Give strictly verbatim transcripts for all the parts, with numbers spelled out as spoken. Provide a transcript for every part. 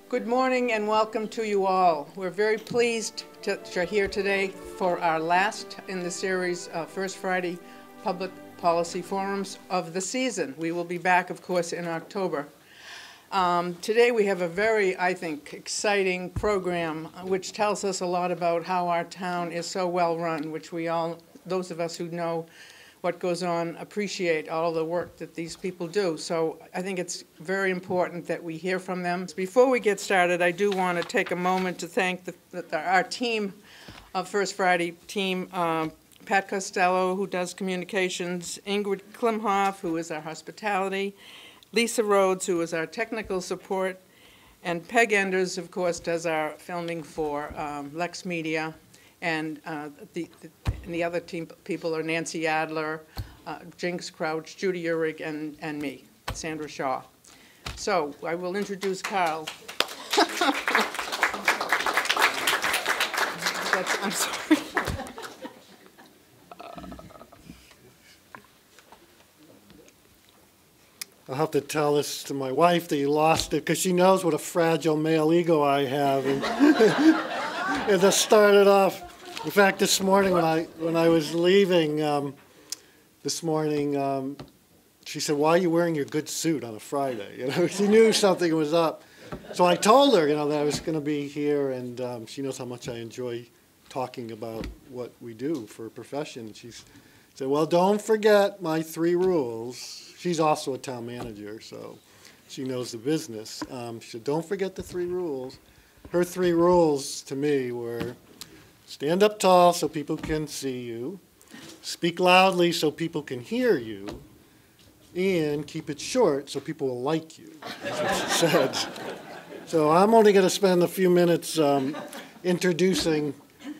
Good morning and welcome to you all. We're very pleased to, to here today for our last in the series uh, First Friday Public Policy Forums of the season. We will be back, of course, in October. Um, today we have a very, I think, exciting program uh, which tells us a lot about how our town is so well run, which we all, those of us who know what goes on, appreciate all the work that these people do. So I think it's very important that we hear from them. Before we get started, I do want to take a moment to thank the, the, our team, of First Friday team, um, Pat Costello, who does communications, Ingrid Klimhoff, who is our hospitality, Lisa Rhodes, who is our technical support, and Peg Enders, of course, does our filming for um, LexMedia. And uh, the, the, and the other team people are Nancy Adler, uh, Jinx Crouch, Judy Uhrig, and, and me, Sandra Shaw. So I will introduce Carl. That's, I'm sorry. I'll have to tell this to my wife that you lost it because she knows what a fragile male ego I have. And, and to start it off, in fact, this morning when I when I was leaving, um, this morning, um, she said, "Why are you wearing your good suit on a Friday?" You know, she knew something was up. So I told her, you know, that I was going to be here, and um, she knows how much I enjoy talking about what we do for a profession. She said, "Well, don't forget my three rules." She's also a town manager, so she knows the business. Um, she said, "Don't forget the three rules." Her three rules to me were: stand up tall so people can see you, speak loudly so people can hear you, and keep it short so people will like you, that's what she said. So I'm only going to spend a few minutes um, introducing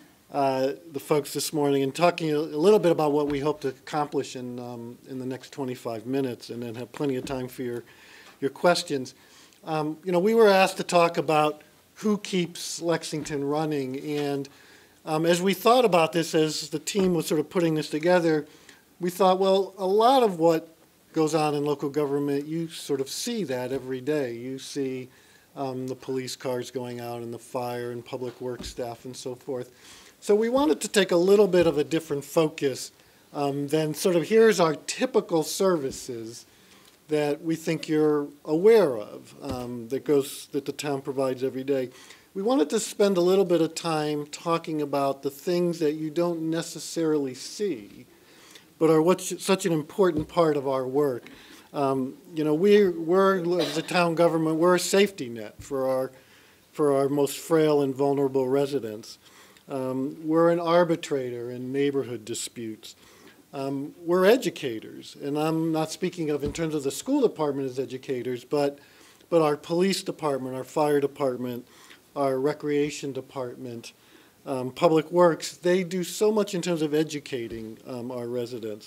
uh, the folks this morning and talking a, a little bit about what we hope to accomplish in, um, in the next twenty-five minutes, and then have plenty of time for your, your questions. Um, you know, we were asked to talk about who keeps Lexington running, and Um, as we thought about this, as the team was sort of putting this together, we thought, well, a lot of what goes on in local government, you sort of see that every day. You see um, the police cars going out and the fire and public works staff and so forth. So we wanted to take a little bit of a different focus um, than sort of here's our typical services that we think you're aware of, um, that goes that the town provides every day. We wanted to spend a little bit of time talking about the things that you don't necessarily see, but are what's such an important part of our work. Um, you know, we're, we're, as a town government, we're a safety net for our, for our most frail and vulnerable residents. Um, we're an arbitrator in neighborhood disputes. Um, we're educators, and I'm not speaking of in terms of the school department as educators, but, but our police department, our fire department, our recreation department, um, public works, they do so much in terms of educating um, our residents.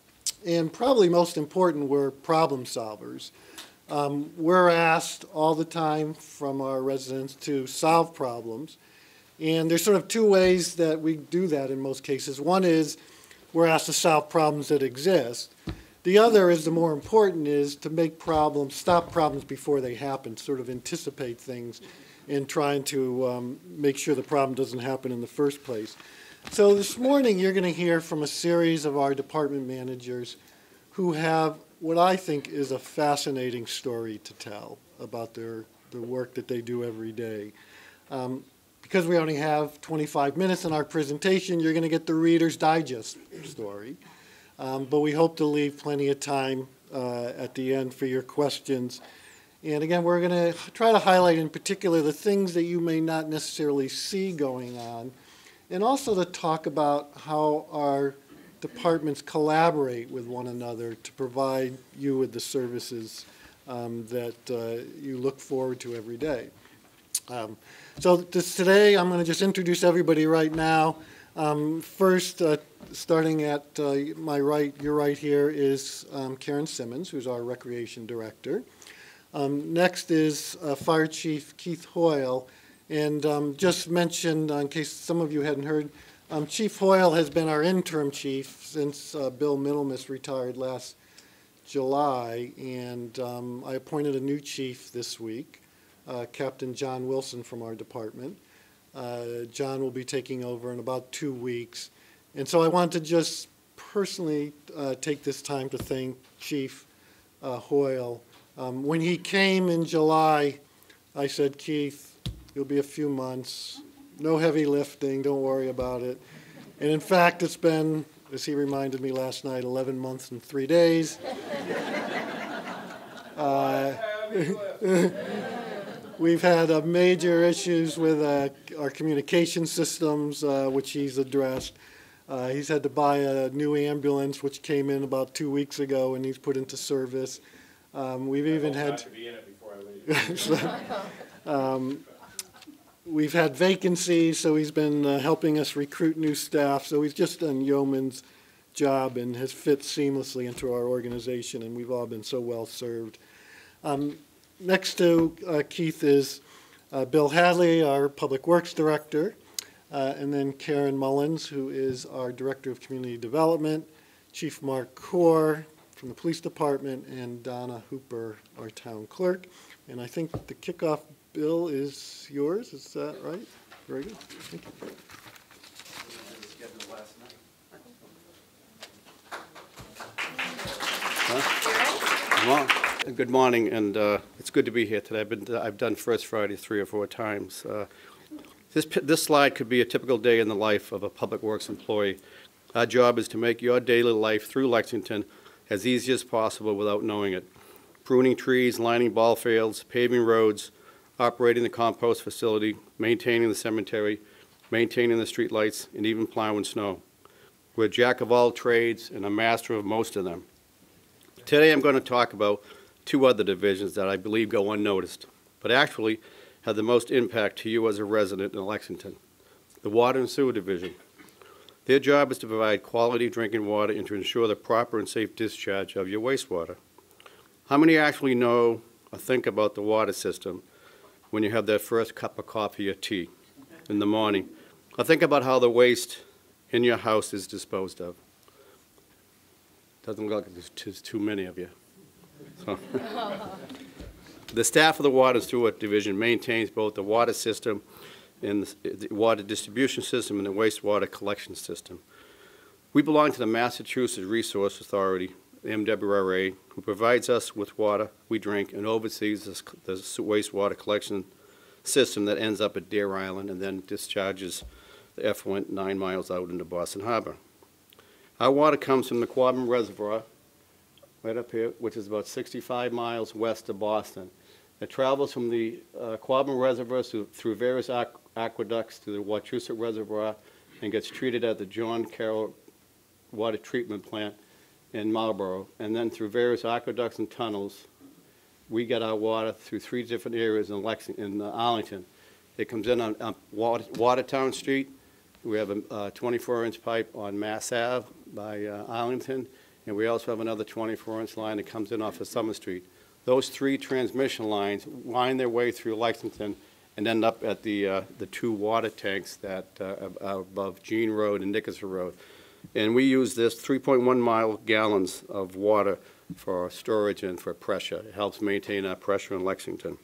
And probably most important, we're problem solvers. Um, we're asked all the time from our residents to solve problems. And there's sort of two ways that we do that in most cases. One is we're asked to solve problems that exist. The other is, the more important, is to make problems, stop problems before they happen, sort of anticipate things in trying to um, make sure the problem doesn't happen in the first place. So this morning you're going to hear from a series of our department managers who have what I think is a fascinating story to tell about their, the work that they do every day. Um, because we only have twenty-five minutes in our presentation, you're going to get the Reader's Digest story. Um, but we hope to leave plenty of time uh, at the end for your questions. And again, we're going to try to highlight in particular the things that you may not necessarily see going on, and also to talk about how our departments collaborate with one another to provide you with the services um, that uh, you look forward to every day. Um, so this, today I'm going to just introduce everybody right now. Um, first, uh, starting at uh, my right, your right here, is um, Karen Simmons, who's our Recreation Director. Um, next is uh, Fire Chief Keith Hoyle, and um, just mentioned, uh, in case some of you hadn't heard, um, Chief Hoyle has been our interim chief since uh, Bill Middlemas retired last July, and um, I appointed a new chief this week, uh, Captain John Wilson from our department. Uh, John will be taking over in about two weeks. And so I want to just personally uh, take this time to thank Chief uh, Hoyle. Um, when he came in July, I said, Keith, it'll be a few months. No heavy lifting, don't worry about it. And in fact, it's been, as he reminded me last night, eleven months and three days. uh, we've had uh, major issues with uh, our communication systems, uh, which he's addressed. Uh, he's had to buy a new ambulance, which came in about two weeks ago, and he's put into service. Um, we've I even had. Not to be in it before I leave. so, um, We've had vacancies, so he's been uh, helping us recruit new staff. So he's just done yeoman's job and has fit seamlessly into our organization, and we've all been so well served. Um, next to uh, Keith is uh, Bill Hadley, our Public Works Director, uh, and then Karen Mullins, who is our Director of Community Development, Chief Mark Corr from the Police Department, and Donna Hooper, our Town Clerk. And I think the kickoff bill is yours, is that right? Very good. Thank you. Huh? Good morning, and uh, it's good to be here today. I've, been, I've done First Friday three or four times. Uh, this, this slide could be a typical day in the life of a public works employee. Our job is to make your daily life through Lexington as easy as possible without knowing it. Pruning trees, lining ball fields, paving roads, operating the compost facility, maintaining the cemetery, maintaining the street lights, and even plowing snow. We're a jack of all trades and a master of most of them. Today I'm going to talk about two other divisions that I believe go unnoticed, but actually have the most impact to you as a resident in Lexington. The Water and Sewer Division. Their job is to provide quality drinking water and to ensure the proper and safe discharge of your wastewater. How many actually know or think about the water system when you have that first cup of coffee or tea in the morning? Or think about how the waste in your house is disposed of. Doesn't look like there's too many of you. So. The staff of the Water and Sewer Division maintains both the water system and the water distribution system and the wastewater collection system. We belong to the Massachusetts Resource Authority, M W R A, who provides us with water we drink and oversees this, the wastewater collection system that ends up at Deer Island and then discharges the effluent nine miles out into Boston Harbor. Our water comes from the Quabbin Reservoir, right up here, which is about sixty-five miles west of Boston. It travels from the uh, Quabbin Reservoir through, through various aqu aqueducts to the Wachusett Reservoir and gets treated at the John Carroll Water Treatment Plant in Marlborough, and then through various aqueducts and tunnels, we get our water through three different areas in Lexington, in uh, Arlington. It comes in on, on Water, Watertown Street. We have a twenty-four inch pipe on Mass Ave by uh, Arlington, and we also have another twenty-four inch line that comes in off of Summer Street. Those three transmission lines wind their way through Lexington and end up at the, uh, the two water tanks that uh, are above Jean Road and Nickerson Road. And we use this three point one mile gallons of water for storage and for pressure. It helps maintain our pressure in Lexington.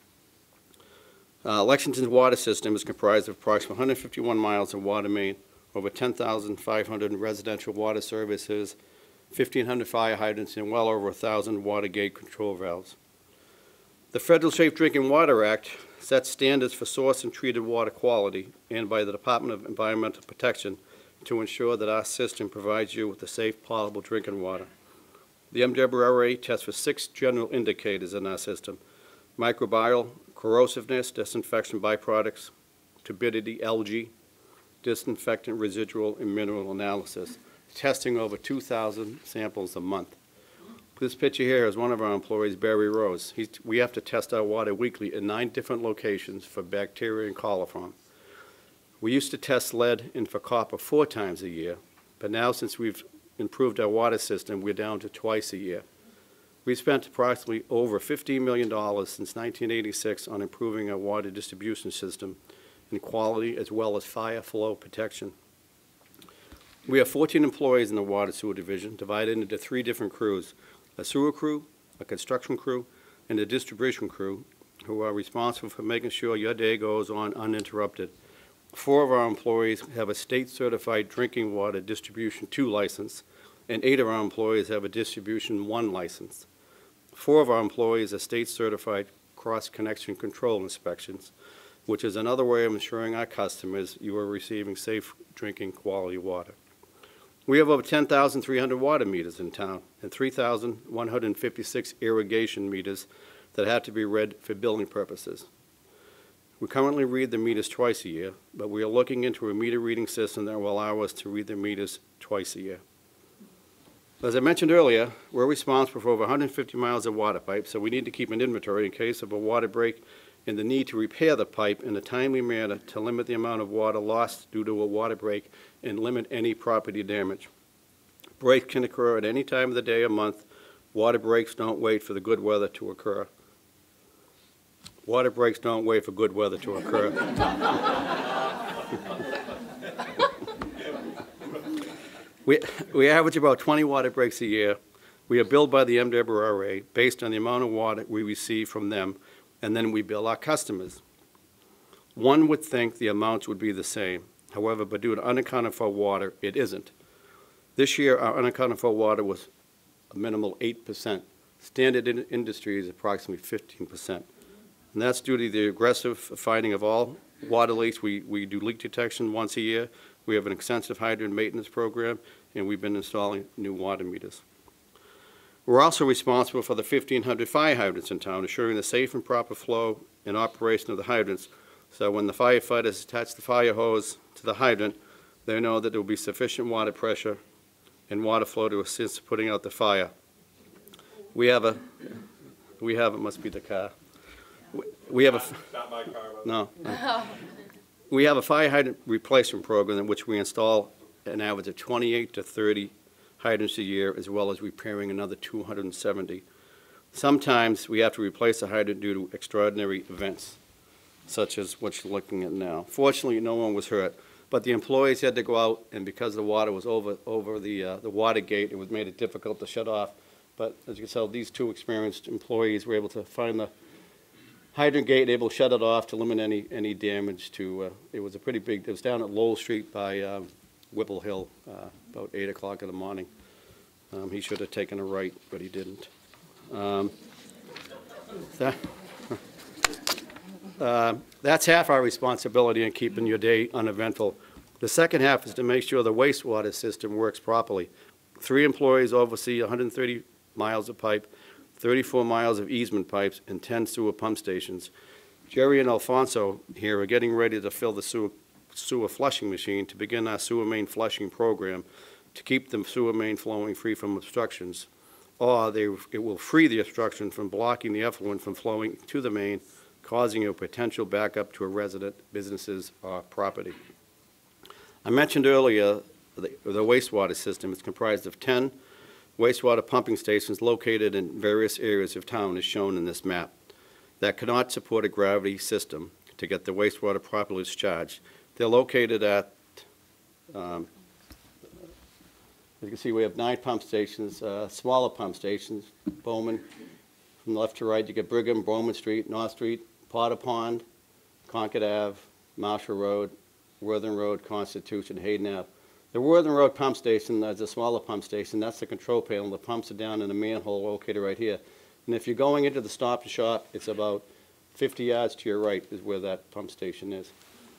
Uh, Lexington's water system is comprised of approximately one hundred fifty-one miles of water main, over ten thousand five hundred residential water services, fifteen hundred fire hydrants, and well over one thousand water gate control valves. The Federal Safe Drinking Water Act sets standards for source and treated water quality, and by the Department of Environmental Protection, to ensure that our system provides you with the safe, potable drinking water. The M W R A tests for six general indicators in our system: microbial, corrosiveness, disinfection byproducts, turbidity, algae, disinfectant residual, and mineral analysis, testing over two thousand samples a month. This picture here is one of our employees, Barry Rose. He's, we have to test our water weekly in nine different locations for bacteria and coliform. We used to test lead and for copper four times a year, but now since we've improved our water system, we're down to twice a year. We've spent approximately over fifteen million dollars since nineteen eighty-six on improving our water distribution system and quality as well as fire flow protection. We have fourteen employees in the Water Sewer Division divided into three different crews: a sewer crew, a construction crew, and a distribution crew, who are responsible for making sure your day goes on uninterrupted. Four of our employees have a state-certified drinking water distribution two license, and eight of our employees have a distribution one license. Four of our employees are state-certified cross-connection control inspections, which is another way of ensuring our customers you are receiving safe drinking quality water. We have over ten thousand three hundred water meters in town and three thousand one hundred fifty-six irrigation meters that have to be read for billing purposes. We currently read the meters twice a year, but we are looking into a meter reading system that will allow us to read the meters twice a year. As I mentioned earlier, we're responsible for over one hundred fifty miles of water pipe, so we need to keep an inventory in case of a water break and the need to repair the pipe in a timely manner to limit the amount of water lost due to a water break and limit any property damage. Breaks can occur at any time of the day or month. Water breaks don't wait for the good weather to occur. Water breaks don't wait for good weather to occur. we, we average about twenty water breaks a year. We are billed by the M W R A based on the amount of water we receive from them, and then we bill our customers. One would think the amounts would be the same. However, but due to unaccounted for water, it isn't. This year, our unaccounted for water was a minimal eight percent. Standard in industry is approximately fifteen percent. And that's due to the aggressive finding of all water leaks. We, we do leak detection once a year. We have an extensive hydrant maintenance program, and we've been installing new water meters. We're also responsible for the fifteen hundred fire hydrants in town, ensuring the safe and proper flow and operation of the hydrants. So when the firefighters attach the fire hose to the hydrant, they know that there will be sufficient water pressure and water flow to assist putting out the fire. We have a, we have, it must be the car. We, we have a, not my car, but no. We have a fire hydrant replacement program in which we install an average of twenty-eight to thirty hydrants a year, as well as repairing another two hundred seventy. Sometimes we have to replace a hydrant due to extraordinary events, such as what you're looking at now. Fortunately, no one was hurt, but the employees had to go out, and because the water was over over the uh, the water gate, it was made it difficult to shut off. But as you can tell, these two experienced employees were able to find the hydrant gate, able to shut it off to limit any any damage to. Uh, it was a pretty big. It was down at Lowell Street by um, Whipple Hill, uh, about eight o'clock in the morning. Um, he should have taken a right, but he didn't. Um, that, Uh, that's half our responsibility in keeping your day uneventful. The second half is to make sure the wastewater system works properly. Three employees oversee one hundred thirty miles of pipe, thirty-four miles of easement pipes, and ten sewer pump stations. Jerry and Alfonso here are getting ready to fill the sewer, sewer flushing machine to begin our sewer main flushing program to keep the sewer main flowing free from obstructions. Or they, it will free the obstruction from blocking the effluent from flowing to the main, causing a potential backup to a resident, businesses, or property. I mentioned earlier the, the wastewater system is comprised of ten wastewater pumping stations located in various areas of town, as shown in this map, that cannot support a gravity system to get the wastewater properly discharged. They're located at, um, as you can see, we have nine pump stations, uh, smaller pump stations, Bowman. From left to right, you get Brigham, Bowman Street, North Street, Potter Pond, Concord Avenue, Marshall Road, Worthing Road, Constitution, Hayden Avenue. The Worthing Road pump station is a smaller pump station. That's the control panel. The pumps are down in a manhole located right here. And if you're going into the Stop and Shop, it's about fifty yards to your right is where that pump station is.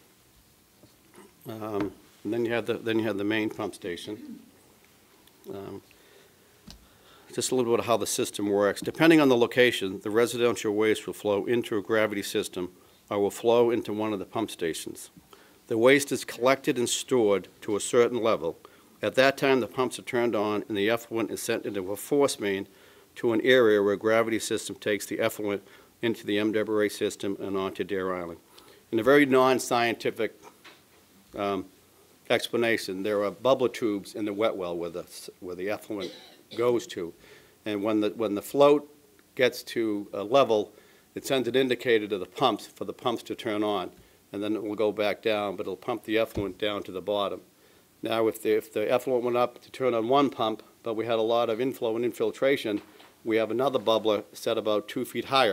Um, and then you have the then you have the main pump station. Um, Just a little bit of how the system works. Depending on the location, the residential waste will flow into a gravity system or will flow into one of the pump stations. The waste is collected and stored to a certain level. At that time, the pumps are turned on and the effluent is sent into a force main to an area where a gravity system takes the effluent into the M W R A system and onto Dare Island. In a very non-scientific um, explanation, there are bubbler tubes in the wet well where the, where the effluent goes to, and when the when the float gets to a level, it sends an indicator to the pumps for the pumps to turn on, and then it will go back down, but it'll pump the effluent down to the bottom. Now, if the if the effluent went up to turn on one pump, but we had a lot of inflow and infiltration, we have another bubbler set about two feet higher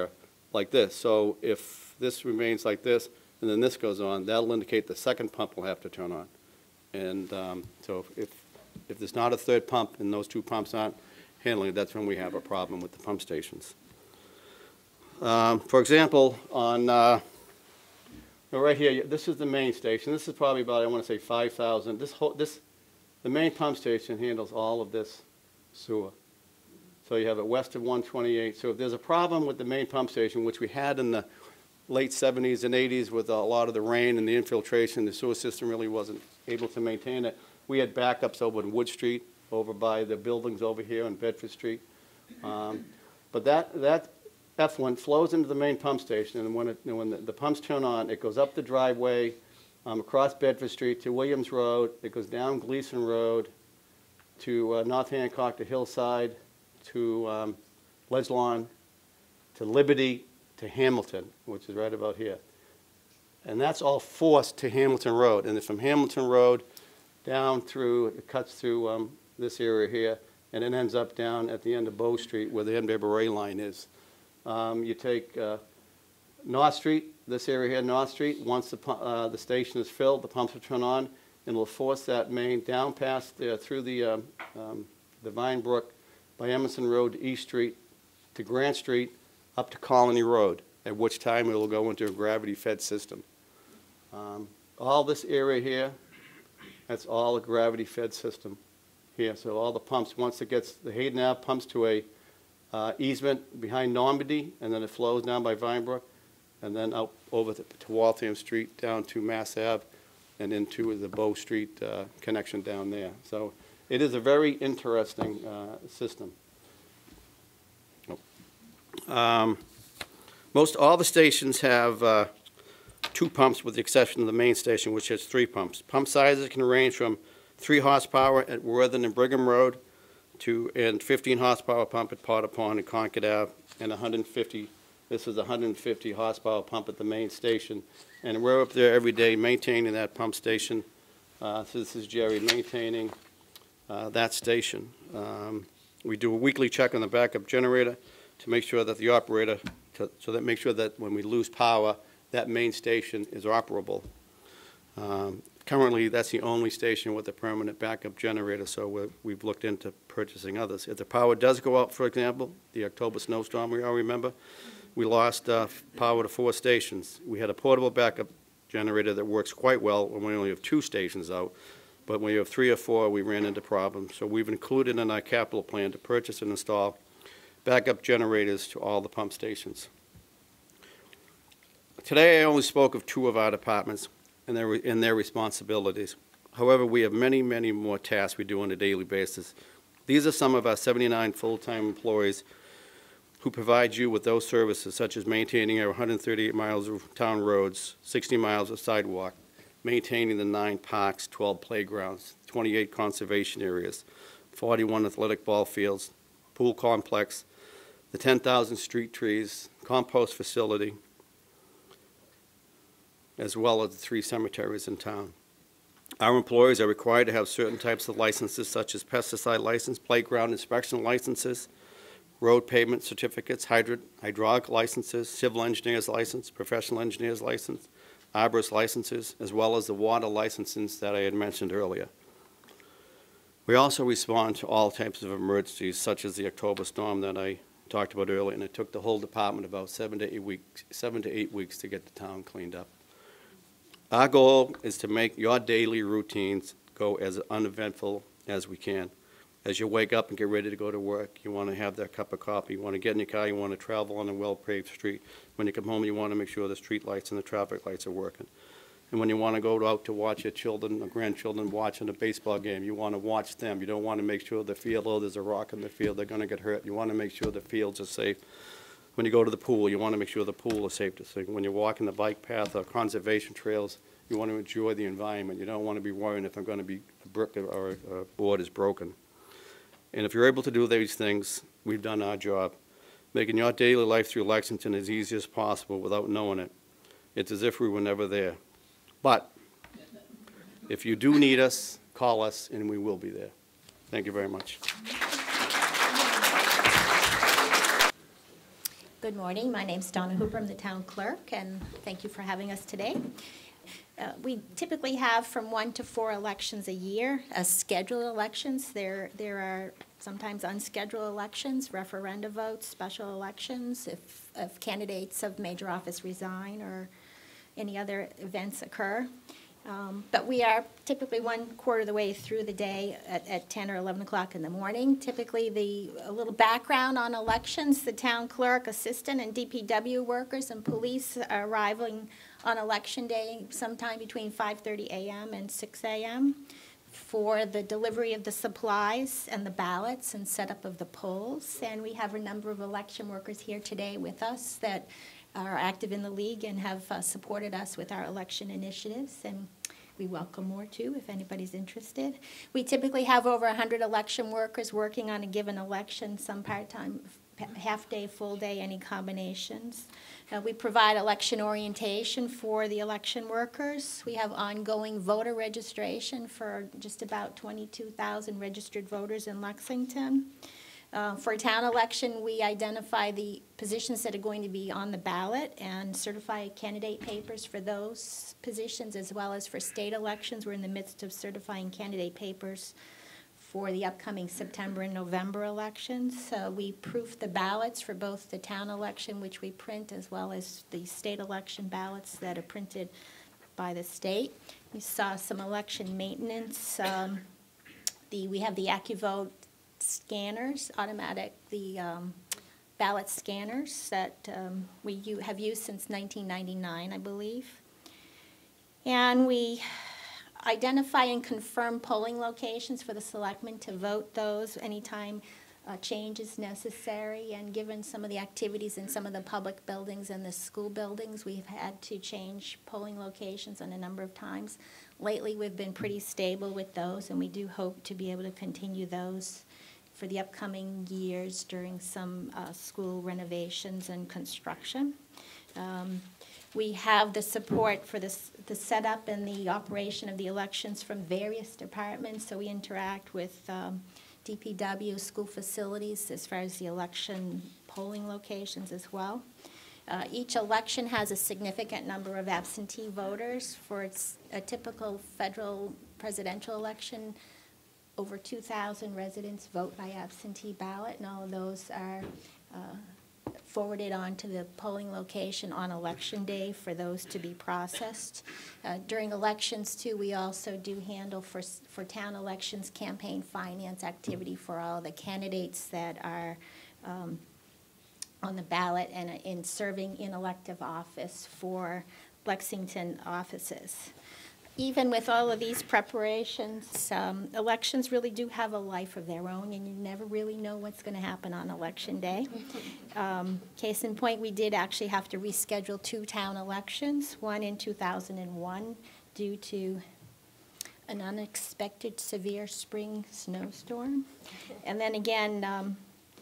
like this. So if this remains like this, and then this goes on, that'll indicate the second pump will have to turn on. And um, so if, if there's not a third pump and those two pumps aren't handling it, that's when we have a problem with the pump stations. Um, for example, on uh, right here, this is the main station. This is probably about, I want to say, five thousand. This whole, this, the main pump station handles all of this sewer. So you have it west of one twenty-eight. So if there's a problem with the main pump station, which we had in the late seventies and eighties with a lot of the rain and the infiltration, the sewer system really wasn't able to maintain it. We had backups over in Wood Street, over by the buildings over here on Bedford Street. Um, but that, that effluent flows into the main pump station, and when, it, when the, the pumps turn on, it goes up the driveway, um, across Bedford Street to Williams Road. It goes down Gleason Road to uh, North Hancock to Hillside, to um, Ledgelawn, to Liberty, to Hamilton, which is right about here. And that's all forced to Hamilton Road. And from Hamilton Road down through, it cuts through um, this area here, and it ends up down at the end of Bow Street where the M W A line is. Um, you take uh, North Street, this area here, North Street. Once the, uh, the station is filled, the pumps will turn on, and it'll force that main down past uh, through the, um, um, the Vine Brook by Emerson Road to East Street to Grant Street up to Colony Road, at which time it will go into a gravity-fed system. Um, all this area here, that's all a gravity-fed system here. So all the pumps, once it gets, the Hayden Ave pumps to a uh, easement behind Normandy, and then it flows down by Vinebrook, and then out over to, to Waltham Street, down to Mass Ave, and into the Bow Street uh, connection down there. So it is a very interesting uh, system. Um, most all the stations have uh, two pumps, with the exception of the main station, which has three pumps. Pump sizes can range from three horsepower at Worthing and Brigham Road to and fifteen horsepower pump at Potter Pond and Concord Ave, and one hundred fifty. This is a one hundred fifty horsepower pump at the main station, and we're up there every day maintaining that pump station. Uh, so this is Jerry maintaining uh, that station. Um, we do a weekly check on the backup generator to make sure that the operator, to, so that make sure that when we lose power, that main station is operable. Um, currently, that's the only station with a permanent backup generator, so we're, we've looked into purchasing others. If the power does go out, for example, the October snowstorm, we all remember, we lost uh, power to four stations. We had a portable backup generator that works quite well when we only have two stations out, but when you have three or four, we ran into problems. So we've included in our capital plan to purchase and install backup generators to all the pump stations. Today I only spoke of two of our departments and their, and their responsibilities. However, we have many, many more tasks we do on a daily basis. These are some of our seventy-nine full-time employees who provide you with those services, such as maintaining our one hundred thirty-eight miles of town roads, sixty miles of sidewalk, maintaining the nine parks, twelve playgrounds, twenty-eight conservation areas, forty-one athletic ball fields, pool complex, the ten thousand street trees, compost facility, as well as the three cemeteries in town. Our employees are required to have certain types of licenses, such as pesticide license, playground inspection licenses, road pavement certificates, hydro hydraulic licenses, civil engineer's license, professional engineer's license, arborist licenses, as well as the water licenses that I had mentioned earlier. We also respond to all types of emergencies, such as the October storm that I talked about earlier, and it took the whole department about seven to eight weeks, seven to eight weeks to get the town cleaned up. Our goal is to make your daily routines go as uneventful as we can. As you wake up and get ready to go to work, you want to have that cup of coffee. You want to get in your car, you want to travel on a well-paved street. When you come home, you want to make sure the street lights and the traffic lights are working. And when you want to go out to watch your children or grandchildren watching a baseball game, you want to watch them. You don't want to make sure the field, oh, there's a rock in the field, they're going to get hurt. You want to make sure the fields are safe. When you go to the pool, you want to make sure the pool is safe to swim. When you're walking the bike path or conservation trails, you want to enjoy the environment. You don't want to be worrying if I'm going to be a brick or a board is broken. And if you're able to do these things, we've done our job. Making your daily life through Lexington as easy as possible without knowing it. It's as if we were never there. But if you do need us, call us, and we will be there. Thank you very much. Good morning. My name's Donna Hooper. I'm the Town Clerk, and thank you for having us today. Uh, we typically have from one to four elections a year as scheduled elections. There, there are sometimes unscheduled elections, referenda votes, special elections, if, if candidates of major office resign or any other events occur. Um, but we are typically one quarter of the way through the day at, at ten or eleven o'clock in the morning. Typically, the a little background on elections: the town clerk, assistant, and D P W workers and police are arriving on election day sometime between five thirty a m and six a m for the delivery of the supplies and the ballots and setup of the polls. And we have a number of election workers here today with us that are active in the league and have uh, supported us with our election initiatives, and we welcome more too if anybody's interested. We typically have over one hundred election workers working on a given election, some part-time, half-day, full-day, any combinations. Uh, we provide election orientation for the election workers. We have ongoing voter registration for just about twenty-two thousand registered voters in Lexington. Uh, for a town election, we identify the positions that are going to be on the ballot and certify candidate papers for those positions, as well as for state elections. We're in the midst of certifying candidate papers for the upcoming September and November elections. So we proof the ballots for both the town election, which we print, as well as the state election ballots that are printed by the state. We saw some election maintenance. Um, the, we have the AccuVote scanners, automatic, the um, ballot scanners that um, we u have used since nineteen ninety-nine, I believe. And we identify and confirm polling locations for the selectmen to vote those anytime uh, change is necessary. And given some of the activities in some of the public buildings and the school buildings, we've had to change polling locations on a number of times. Lately, we've been pretty stable with those, and we do hope to be able to continue those for the upcoming years during some uh, school renovations and construction. Um, we have the support for this, the setup and the operation of the elections from various departments, so we interact with um, D P W, school facilities, as far as the election polling locations as well. Uh, each election has a significant number of absentee voters. For its, a typical federal presidential election, over two thousand residents vote by absentee ballot, and all of those are uh, forwarded on to the polling location on election day for those to be processed. Uh, during elections, too, we also do handle for, for town elections campaign finance activity for all the candidates that are um, on the ballot and in serving in elective office for Lexington offices. Even with all of these preparations, um, elections really do have a life of their own, and you never really know what's going to happen on election day. Um, case in point, we did actually have to reschedule two town elections, one in two thousand one due to an unexpected severe spring snowstorm. And then again, um,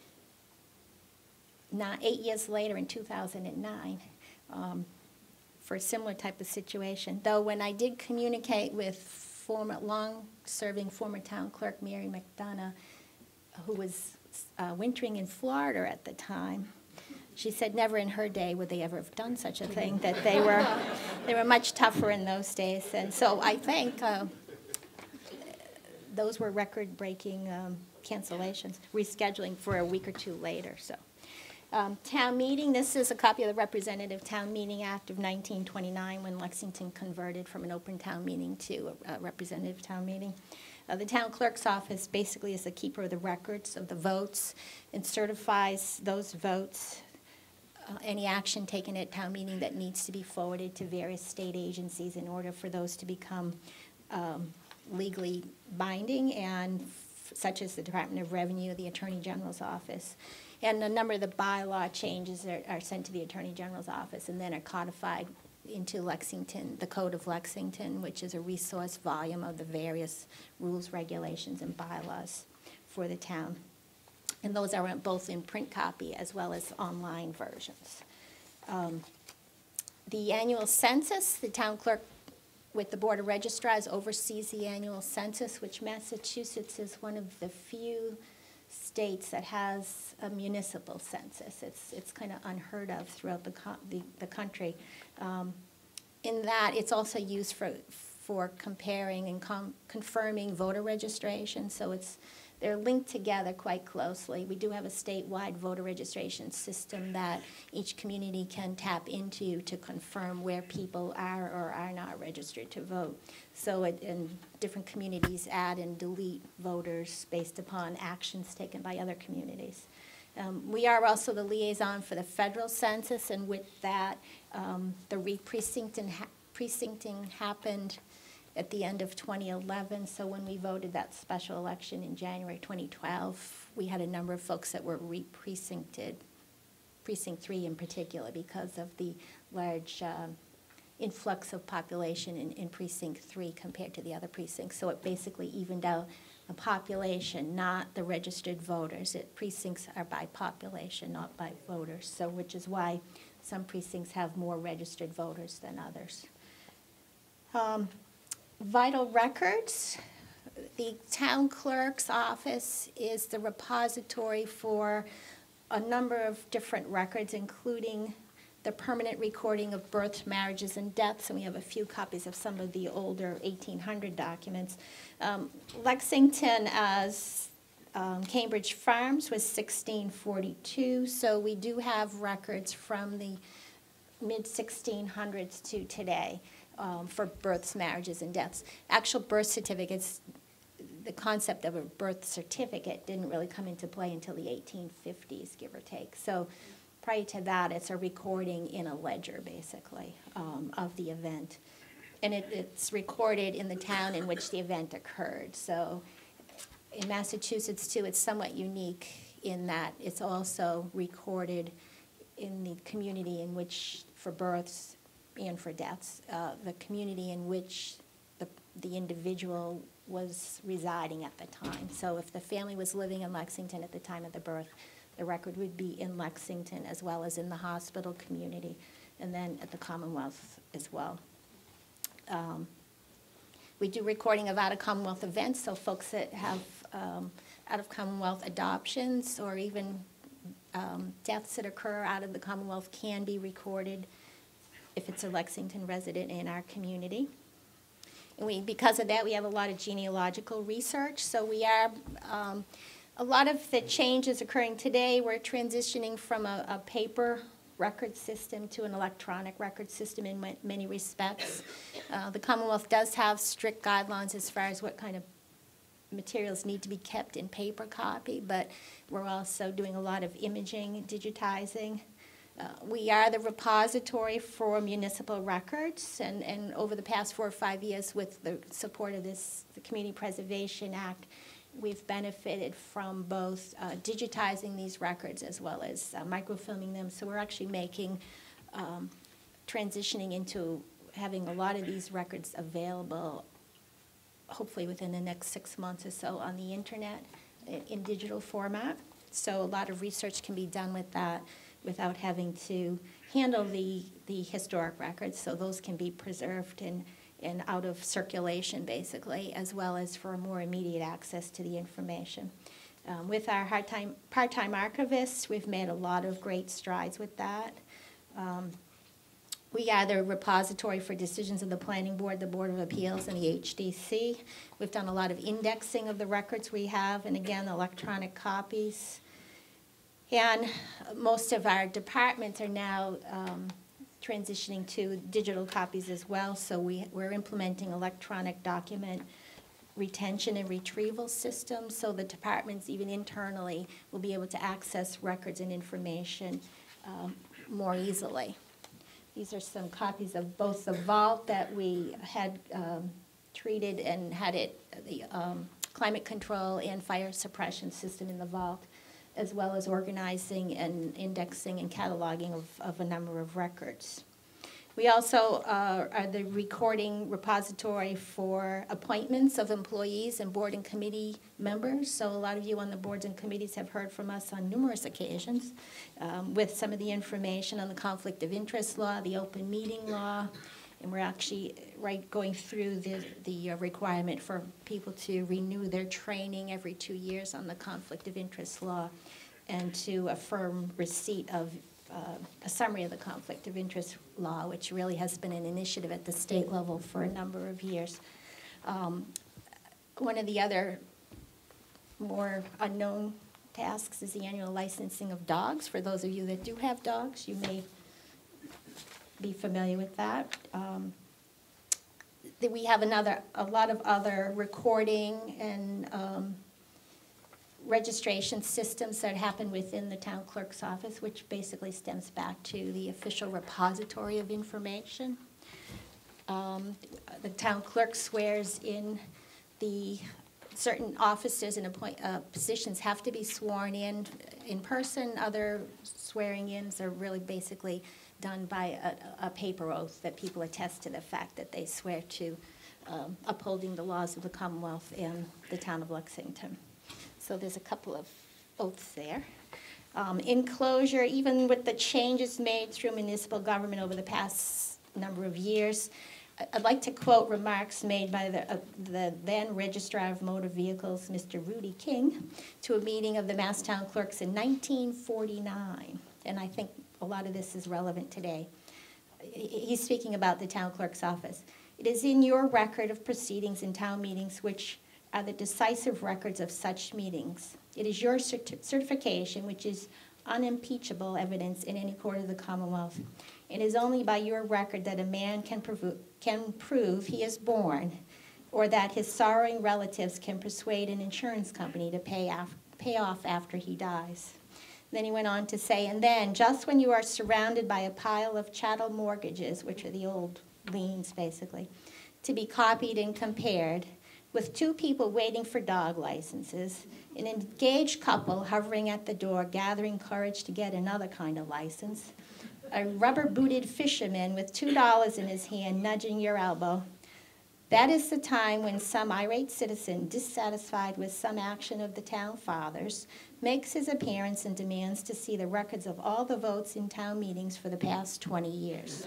not eight years later in two thousand nine, um, for a similar type of situation. Though when I did communicate with former, long-serving former town clerk Mary McDonough, who was uh, wintering in Florida at the time, she said never in her day would they ever have done such a thing, that they were, they were much tougher in those days. And so I think uh, those were record-breaking um, cancellations, rescheduling for a week or two later. So. Um, town meeting, this is a copy of the Representative Town Meeting Act of nineteen twenty-nine when Lexington converted from an open town meeting to a, a representative town meeting. Uh, the town clerk's office basically is the keeper of the records of the votes and certifies those votes, uh, any action taken at town meeting that needs to be forwarded to various state agencies in order for those to become um, legally binding, and f such as the Department of Revenue, the Attorney General's office. And a number of the bylaw changes are, are sent to the Attorney General's office and then are codified into Lexington, the Code of Lexington, which is a resource volume of the various rules, regulations, and bylaws for the town. And those are both in print copy as well as online versions. Um, the annual census, the town clerk with the Board of Registrars oversees the annual census, which Massachusetts is one of the few states that has a municipal census. It's, it's kind of unheard of throughout the, co the, the country. Um, in that, it's also used for, for comparing and com confirming voter registration, so it's, they're linked together quite closely. We do have a statewide voter registration system that each community can tap into to confirm where people are or are not registered to vote. So it, and different communities add and delete voters based upon actions taken by other communities. Um, we are also the liaison for the federal census, and with that, um, the re-precincting ha precincting happened at the end of twenty eleven, so when we voted that special election in January twenty twelve, we had a number of folks that were re-precincted, precinct three in particular, because of the large um, influx of population in, in precinct three compared to the other precincts. So it basically evened out the population, not the registered voters. It, precincts are by population, not by voters, so which is why some precincts have more registered voters than others. Um, Vital records. The town clerk's office is the repository for a number of different records, including the permanent recording of births, marriages, and deaths, and we have a few copies of some of the older eighteen hundred documents. Um, Lexington as um, Cambridge Farms was sixteen forty-two, so we do have records from the mid sixteen hundreds to today. Um, for births, marriages, and deaths. Actual birth certificates, the concept of a birth certificate didn't really come into play until the eighteen fifties, give or take. So prior to that, it's a recording in a ledger, basically, um, of the event. And it, it's recorded in the town in which the event occurred. So in Massachusetts, too, it's somewhat unique in that it's also recorded in the community in which, for births, and for deaths, uh, the community in which the, the individual was residing at the time. So if the family was living in Lexington at the time of the birth, the record would be in Lexington as well as in the hospital community, and then at the Commonwealth as well. Um, we do recording of out-of-Commonwealth events, so folks that have um, out-of-Commonwealth adoptions or even um, deaths that occur out of the Commonwealth can be recorded if it's a Lexington resident in our community. And we, because of that, we have a lot of genealogical research. So we are, um, a lot of the changes occurring today, we're transitioning from a, a paper record system to an electronic record system in many respects. Uh, the Commonwealth does have strict guidelines as far as what kind of materials need to be kept in paper copy, but we're also doing a lot of imaging, digitizing. Uh, we are the repository for municipal records, and, and over the past four or five years with the support of this, the Community Preservation Act, we've benefited from both uh, digitizing these records as well as uh, microfilming them. So we're actually making, um, transitioning into having a lot of these records available, hopefully within the next six months or so on the internet in, in digital format. So a lot of research can be done with that without having to handle the, the historic records, so those can be preserved and, and out of circulation, basically, as well as for more immediate access to the information. Um, with our part-time part-time archivists, we've made a lot of great strides with that. Um, we are the repository for decisions of the Planning Board, the Board of Appeals, and the H D C. We've done a lot of indexing of the records we have, and again, electronic copies. And most of our departments are now um, transitioning to digital copies as well, so we, we're implementing electronic document retention and retrieval systems, so the departments, even internally, will be able to access records and information um, more easily. These are some copies of both the vault that we had um, treated and had it, the um, climate control and fire suppression system in the vault, as well as organizing and indexing and cataloging of, of a number of records. We also uh, are the recording repository for appointments of employees and board and committee members. So a lot of you on the boards and committees have heard from us on numerous occasions um, with some of the information on the conflict of interest law, the open meeting law, And we're actually right going through the, the uh, requirement for people to renew their training every two years on the conflict of interest law and to affirm receipt of uh, a summary of the conflict of interest law, which really has been an initiative at the state level for a number of years. Um, one of the other more unknown tasks is the annual licensing of dogs. For those of you that do have dogs, you may be familiar with that. Um, that we have another, a lot of other recording and um, registration systems that happen within the town clerk's office, which basically stems back to the official repository of information. Um, the town clerk swears in the certain officers and appoint, uh, positions have to be sworn in in person. Other swearing-ins are really basically done by a, a paper oath that people attest to the fact that they swear to um, upholding the laws of the Commonwealth and the town of Lexington. So there's a couple of oaths there. Um, in closure, even with the changes made through municipal government over the past number of years, I'd like to quote remarks made by the, uh, the then Registrar of Motor Vehicles, Mister Rudy King, to a meeting of the Mass Town Clerks in nineteen forty-nine. And I think a lot of this is relevant today. He's speaking about the town clerk's office. It is in your record of proceedings in town meetings which are the decisive records of such meetings. It is your cert certification which is unimpeachable evidence in any court of the Commonwealth. It is only by your record that a man can prove, can prove he is born, or that his sorrowing relatives can persuade an insurance company to pay, af pay off after he dies. Then he went on to say, and then, just when you are surrounded by a pile of chattel mortgages, which are the old liens basically, to be copied and compared, with two people waiting for dog licenses, an engaged couple hovering at the door, gathering courage to get another kind of license, a rubber-booted fisherman with two dollars in his hand nudging your elbow. That is the time when some irate citizen, dissatisfied with some action of the town fathers, makes his appearance and demands to see the records of all the votes in town meetings for the past twenty years.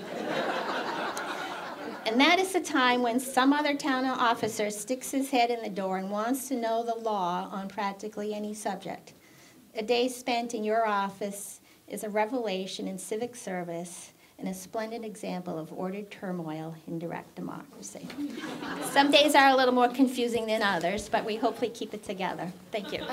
And that is the time when some other town officer sticks his head in the door and wants to know the law on practically any subject. A day spent in your office is a revelation in civic service and a splendid example of ordered turmoil in direct democracy. Some days are a little more confusing than others, but we hopefully keep it together. Thank you.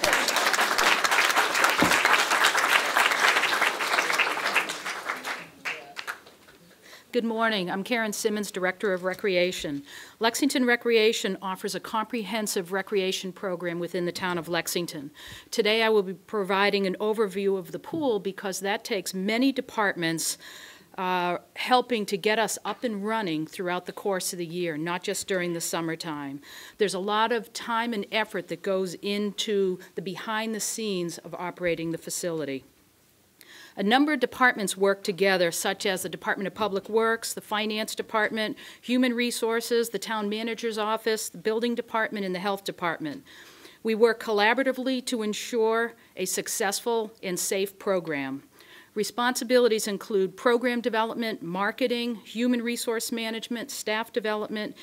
Good morning. I'm Karen Simmons, Director of Recreation. Lexington Recreation offers a comprehensive recreation program within the town of Lexington. Today I will be providing an overview of the pool because that takes many departments uh, helping to get us up and running throughout the course of the year, not just during the summertime. There's a lot of time and effort that goes into the behind the scenes of operating the facility. A number of departments work together, such as the Department of Public Works, the Finance Department, Human Resources, the Town Manager's Office, the Building Department, and the Health Department. We work collaboratively to ensure a successful and safe program. Responsibilities include program development, marketing, human resource management, staff development,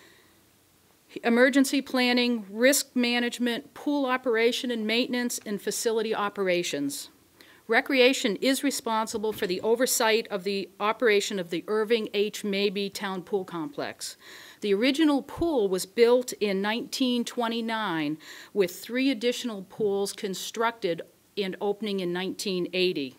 emergency planning, risk management, pool operation and maintenance, and facility operations. Recreation is responsible for the oversight of the operation of the Irving H. Mabee Town Pool Complex. The original pool was built in nineteen twenty-nine with three additional pools constructed and opening in nineteen eighty.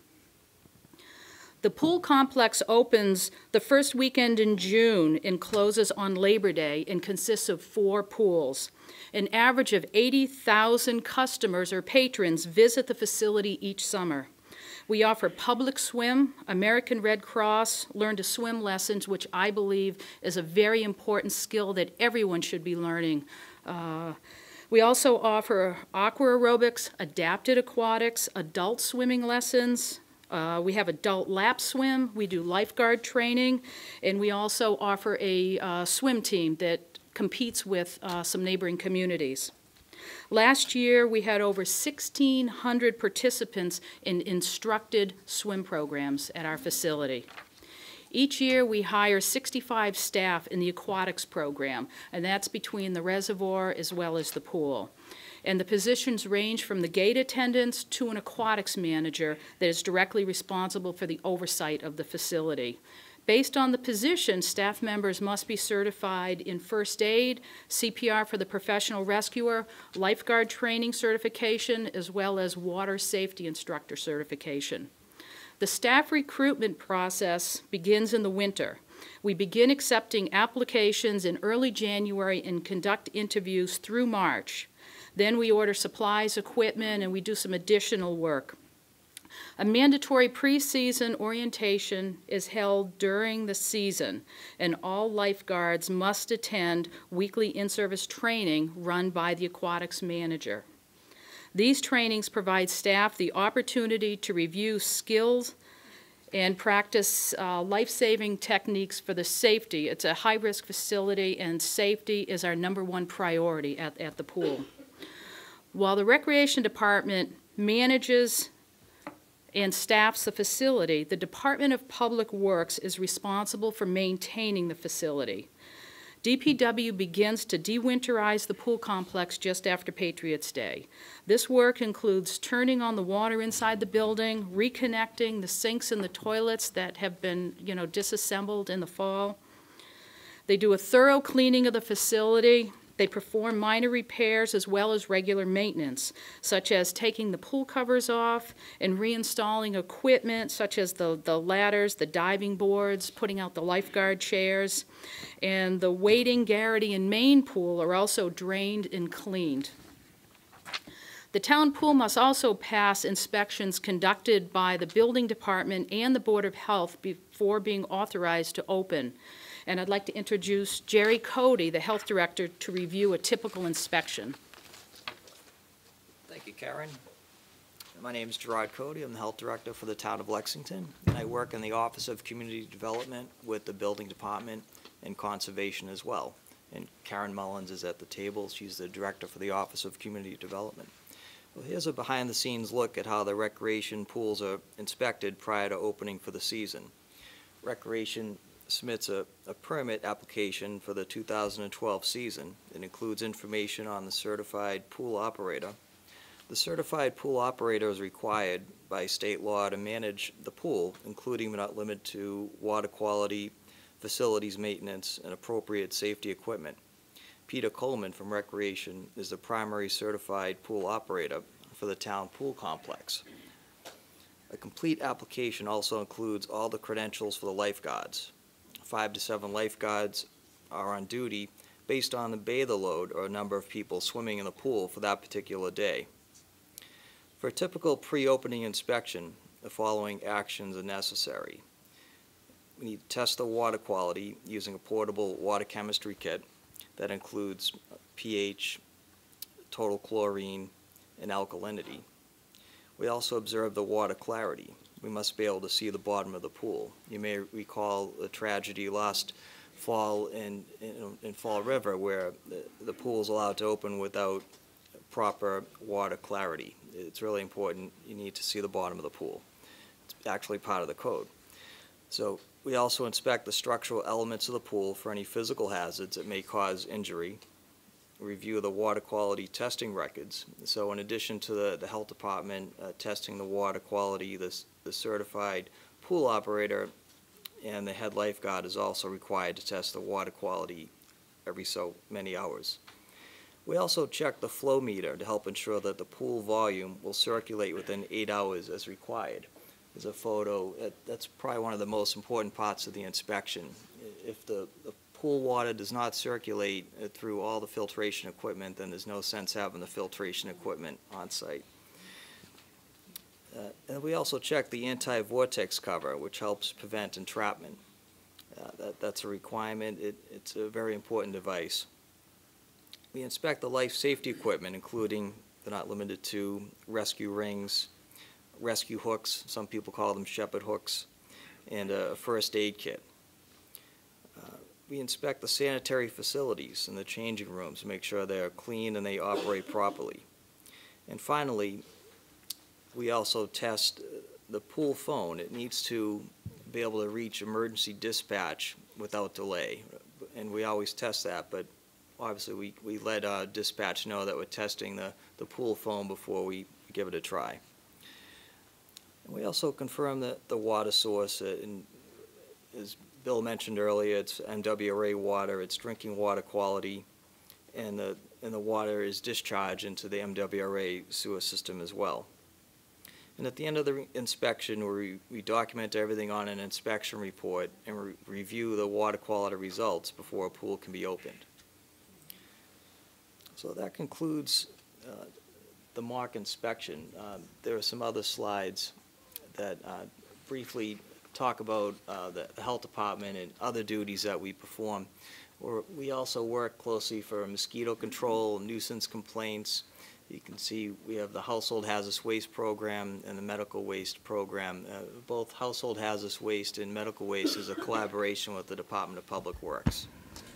The pool complex opens the first weekend in June and closes on Labor Day and consists of four pools. An average of eighty thousand customers or patrons visit the facility each summer. We offer public swim, American Red Cross, learn to swim lessons, which I believe is a very important skill that everyone should be learning. Uh, we also offer aqua aerobics, adapted aquatics, adult swimming lessons. Uh, we have adult lap swim. We do lifeguard training. And we also offer a uh, swim team that competes with uh, some neighboring communities. Last year, we had over sixteen hundred participants in instructed swim programs at our facility. Each year, we hire sixty-five staff in the aquatics program, and that's between the reservoir as well as the pool. And the positions range from the gate attendants to an aquatics manager that is directly responsible for the oversight of the facility. Based on the position, staff members must be certified in first aid, C P R for the professional rescuer, lifeguard training certification, as well as water safety instructor certification. The staff recruitment process begins in the winter. We begin accepting applications in early January and conduct interviews through March. Then we order supplies, equipment, and we do some additional work. A mandatory preseason orientation is held during the season, and all lifeguards must attend weekly in-service training run by the aquatics manager. These trainings provide staff the opportunity to review skills and practice uh, life-saving techniques for the safety. It's a high-risk facility, and safety is our number one priority at, at the pool. While the Recreation Department manages and staffs the facility, the Department of Public Works is responsible for maintaining the facility. D P W begins to dewinterize the pool complex just after Patriots' Day. This work includes turning on the water inside the building, reconnecting the sinks and the toilets that have been, you know, disassembled in the fall. They do a thorough cleaning of the facility. They perform minor repairs as well as regular maintenance, such as taking the pool covers off and reinstalling equipment such as the, the ladders, the diving boards, putting out the lifeguard chairs. And the Wading, Garrity, and Main pool are also drained and cleaned. The town pool must also pass inspections conducted by the building department and the Board of Health before being authorized to open. And I'd like to introduce Jerry Cody, the health director, to review a typical inspection. Thank you, Karen. My name is Gerard Cody. I'm the health director for the town of Lexington, and I work in the Office of Community Development with the building department and conservation as well. And Karen Mullins is at the table. She's the director for the Office of Community Development. Well, here's a behind-the-scenes look at how the recreation pools are inspected prior to opening for the season. Recreation submits a, a permit application for the two thousand twelve season. It includes information on the certified pool operator. The certified pool operator is required by state law to manage the pool, including but not limited to water quality, facilities maintenance, and appropriate safety equipment. Peter Coleman from Recreation is the primary certified pool operator for the town pool complex. A complete application also includes all the credentials for the lifeguards. Five to seven lifeguards are on duty based on the bather load or number of people swimming in the pool for that particular day. For a typical pre-opening inspection, the following actions are necessary. We need to test the water quality using a portable water chemistry kit that includes pH, total chlorine, and alkalinity. We also observe the water clarity. We must be able to see the bottom of the pool. You may recall the tragedy last fall in, in, in Fall River where the, the pool is allowed to open without proper water clarity. It's really important. You need to see the bottom of the pool. It's actually part of the code. So we also inspect the structural elements of the pool for any physical hazards that may cause injury. Review the water quality testing records. So in addition to the, the health department uh, testing the water quality, the, the certified pool operator and the head lifeguard is also required to test the water quality every so many hours. We also check the flow meter to help ensure that the pool volume will circulate within eight hours as required. There's a photo, that's probably one of the most important parts of the inspection. If the, the pool water does not circulate through all the filtration equipment, then there's no sense having the filtration equipment on site. Uh, and we also check the anti-vortex cover, which helps prevent entrapment. Uh, that, that's a requirement. It, it's a very important device. We inspect the life safety equipment, including, but not limited to, rescue rings, rescue hooks, some people call them shepherd hooks, and a first aid kit. Uh, we inspect the sanitary facilities and the changing rooms to make sure they're clean and they operate properly. And finally, we also test the pool phone. It needs to be able to reach emergency dispatch without delay. And we always test that, but obviously we, we let uh, dispatch know that we're testing the, the pool phone before we give it a try. And we also confirm that the water source, uh, in, as Bill mentioned earlier, it's M W R A water, it's drinking water quality, and the, and the water is discharged into the M W R A sewer system as well. And at the end of the re inspection, we, we document everything on an inspection report and re review the water quality results before a pool can be opened. So that concludes uh, the mock inspection. Um, there are some other slides that uh, briefly talk about uh, the, the health department and other duties that we perform. We're, we also work closely for mosquito control, nuisance complaints. You can see we have the household hazardous waste program and the medical waste program. Uh, both household hazardous waste and medical waste is a collaboration with the Department of Public Works.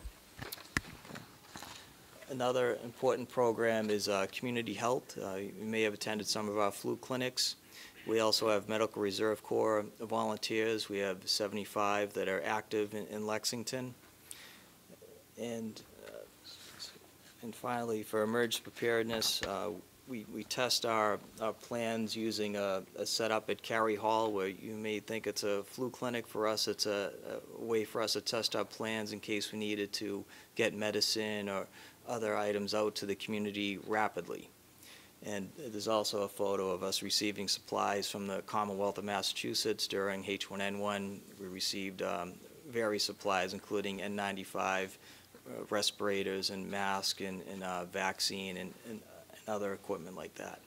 Another important program is uh, community health. Uh, you may have attended some of our flu clinics. We also have Medical Reserve Corps volunteers. We have seventy-five that are active in, in Lexington. And, uh, and finally, for emergency preparedness, uh, we, we test our, our plans using a, a setup at Carey Hall, where you may think it's a flu clinic. For us, it's a, a way for us to test our plans in case we needed to get medicine or other items out to the community rapidly. And there's also a photo of us receiving supplies from the Commonwealth of Massachusetts during H one N one. We received um, various supplies, including N ninety-five, uh, respirators and masks and, and uh, vaccine and, and, and other equipment like that.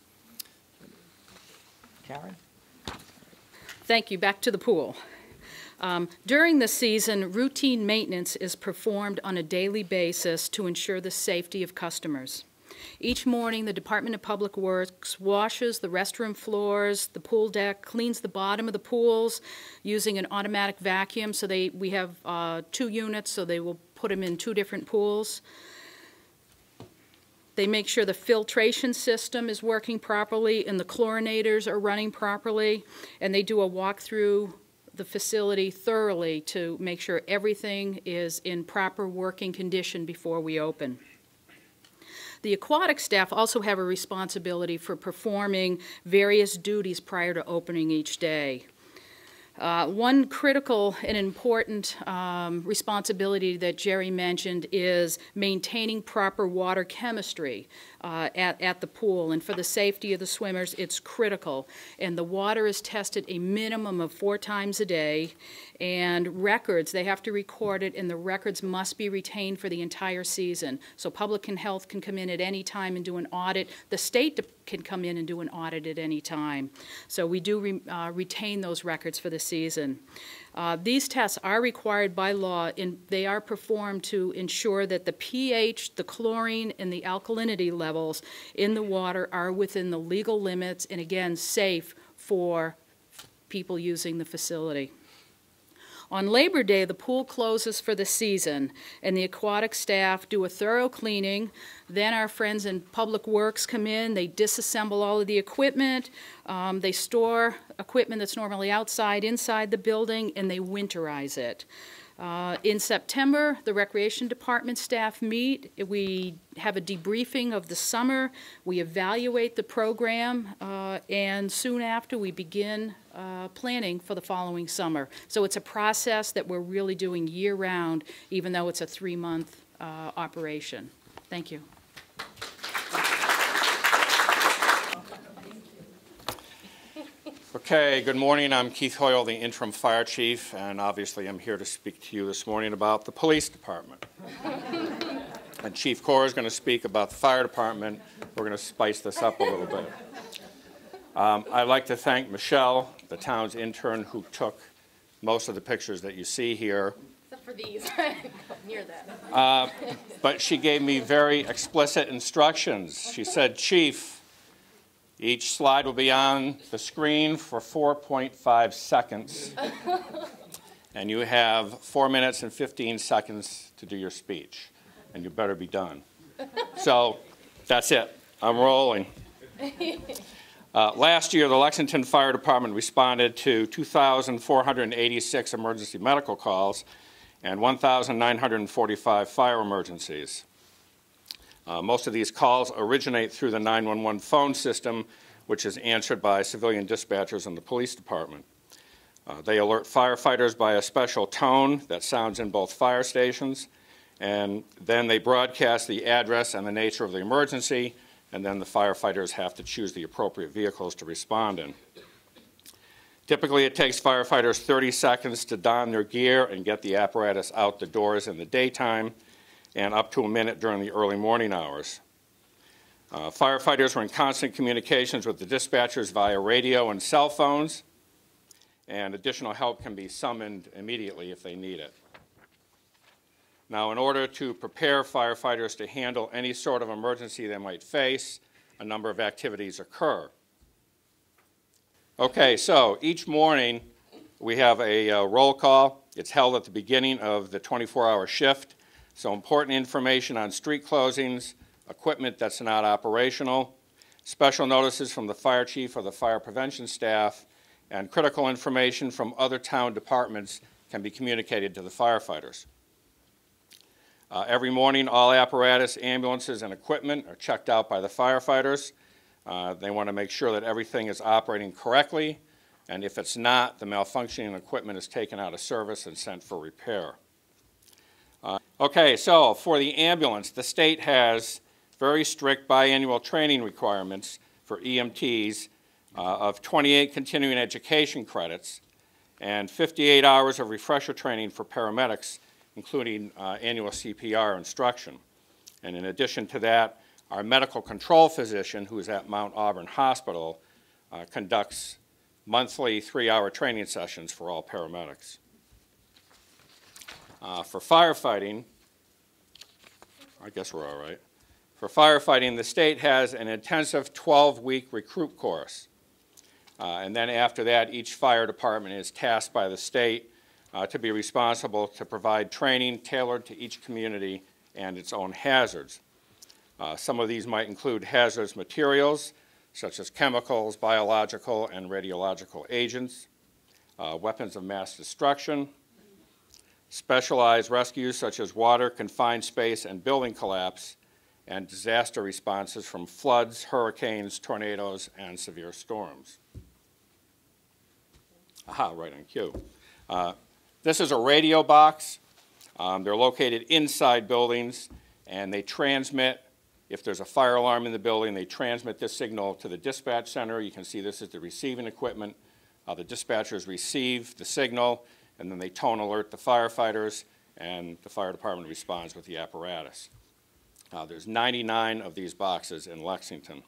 Karen? Thank you. Back to the pool. Um, during the season, routine maintenance is performed on a daily basis to ensure the safety of customers. Each morning, the Department of Public Works washes the restroom floors, the pool deck, cleans the bottom of the pools using an automatic vacuum. So they, we have uh, two units, so they will put them in two different pools. They make sure the filtration system is working properly and the chlorinators are running properly, and they do a walkthrough the facility thoroughly to make sure everything is in proper working condition before we open. The aquatic staff also have a responsibility for performing various duties prior to opening each day. Uh, one critical and important um, responsibility that Jerry mentioned is maintaining proper water chemistry uh, at, at the pool. And for the safety of the swimmers, it's critical. And the water is tested a minimum of four times a day. And records, they have to record it, and the records must be retained for the entire season. So Public and Health can come in at any time and do an audit. The state can come in and do an audit at any time. So we do re, uh, retain those records for the season. Uh, these tests are required by law, and they are performed to ensure that the pH, the chlorine, and the alkalinity levels in the water are within the legal limits and, again, safe for people using the facility. On Labor Day, the pool closes for the season, and the aquatic staff do a thorough cleaning. Then our friends in Public Works come in, they disassemble all of the equipment, um, they store equipment that's normally outside, inside the building, and they winterize it. Uh, in September, the Recreation Department staff meet. We have a debriefing of the summer. We evaluate the program, uh, and soon after we begin uh, planning for the following summer. So it's a process that we're really doing year-round, even though it's a three-month uh, operation. Thank you. Okay, good morning. I'm Keith Hoyle, the interim fire chief, and obviously I'm here to speak to you this morning about the police department. And Chief Corr is going to speak about the fire department. We're going to spice this up a little bit. Um, I'd like to thank Michelle, the town's intern, who took most of the pictures that you see here. Except for these, near that. Uh, but she gave me very explicit instructions. She said, Chief, each slide will be on the screen for four point five seconds, and you have four minutes and fifteen seconds to do your speech, and you better be done. So that's it. I'm rolling. Uh, last year, the Lexington Fire Department responded to two thousand four hundred eighty-six emergency medical calls and one thousand nine hundred forty-five fire emergencies. Uh, most of these calls originate through the nine one one phone system, which is answered by civilian dispatchers in the police department. Uh, they alert firefighters by a special tone that sounds in both fire stations, and then they broadcast the address and the nature of the emergency, and then the firefighters have to choose the appropriate vehicles to respond in. Typically, it takes firefighters thirty seconds to don their gear and get the apparatus out the doors in the daytime, and up to a minute during the early morning hours. Uh, firefighters were in constant communications with the dispatchers via radio and cell phones, and additional help can be summoned immediately if they need it. Now, in order to prepare firefighters to handle any sort of emergency they might face, a number of activities occur. Okay, so each morning we have a uh, roll call. It's held at the beginning of the twenty-four hour shift. So important information on street closings, equipment that's not operational, special notices from the fire chief or the fire prevention staff, and critical information from other town departments can be communicated to the firefighters. Uh, every morning, all apparatus, ambulances, and equipment are checked out by the firefighters. Uh, they want to make sure that everything is operating correctly, and if it's not, the malfunctioning equipment is taken out of service and sent for repair. Uh, okay, so for the ambulance, the state has very strict biannual training requirements for E M Ts uh, of twenty-eight continuing education credits and fifty-eight hours of refresher training for paramedics, including uh, annual C P R instruction. And in addition to that, our medical control physician, who's at Mount Auburn Hospital, uh, conducts monthly three-hour training sessions for all paramedics. Uh, for firefighting, I guess we're all right. For firefighting, the state has an intensive twelve week recruit course. Uh, and then after that, each fire department is tasked by the state uh, to be responsible to provide training tailored to each community and its own hazards. Uh, some of these might include hazardous materials, such as chemicals, biological, and radiological agents, uh, weapons of mass destruction, specialized rescues such as water, confined space, and building collapse, and disaster responses from floods, hurricanes, tornadoes, and severe storms. Aha, right on cue. Uh, this is a radio box. Um, they're located inside buildings, and they transmit, if there's a fire alarm in the building, they transmit this signal to the dispatch center. You can see this is the receiving equipment. Uh, the dispatchers receive the signal, and then they tone alert the firefighters, and the fire department responds with the apparatus. Uh, there's ninety-nine of these boxes in Lexington.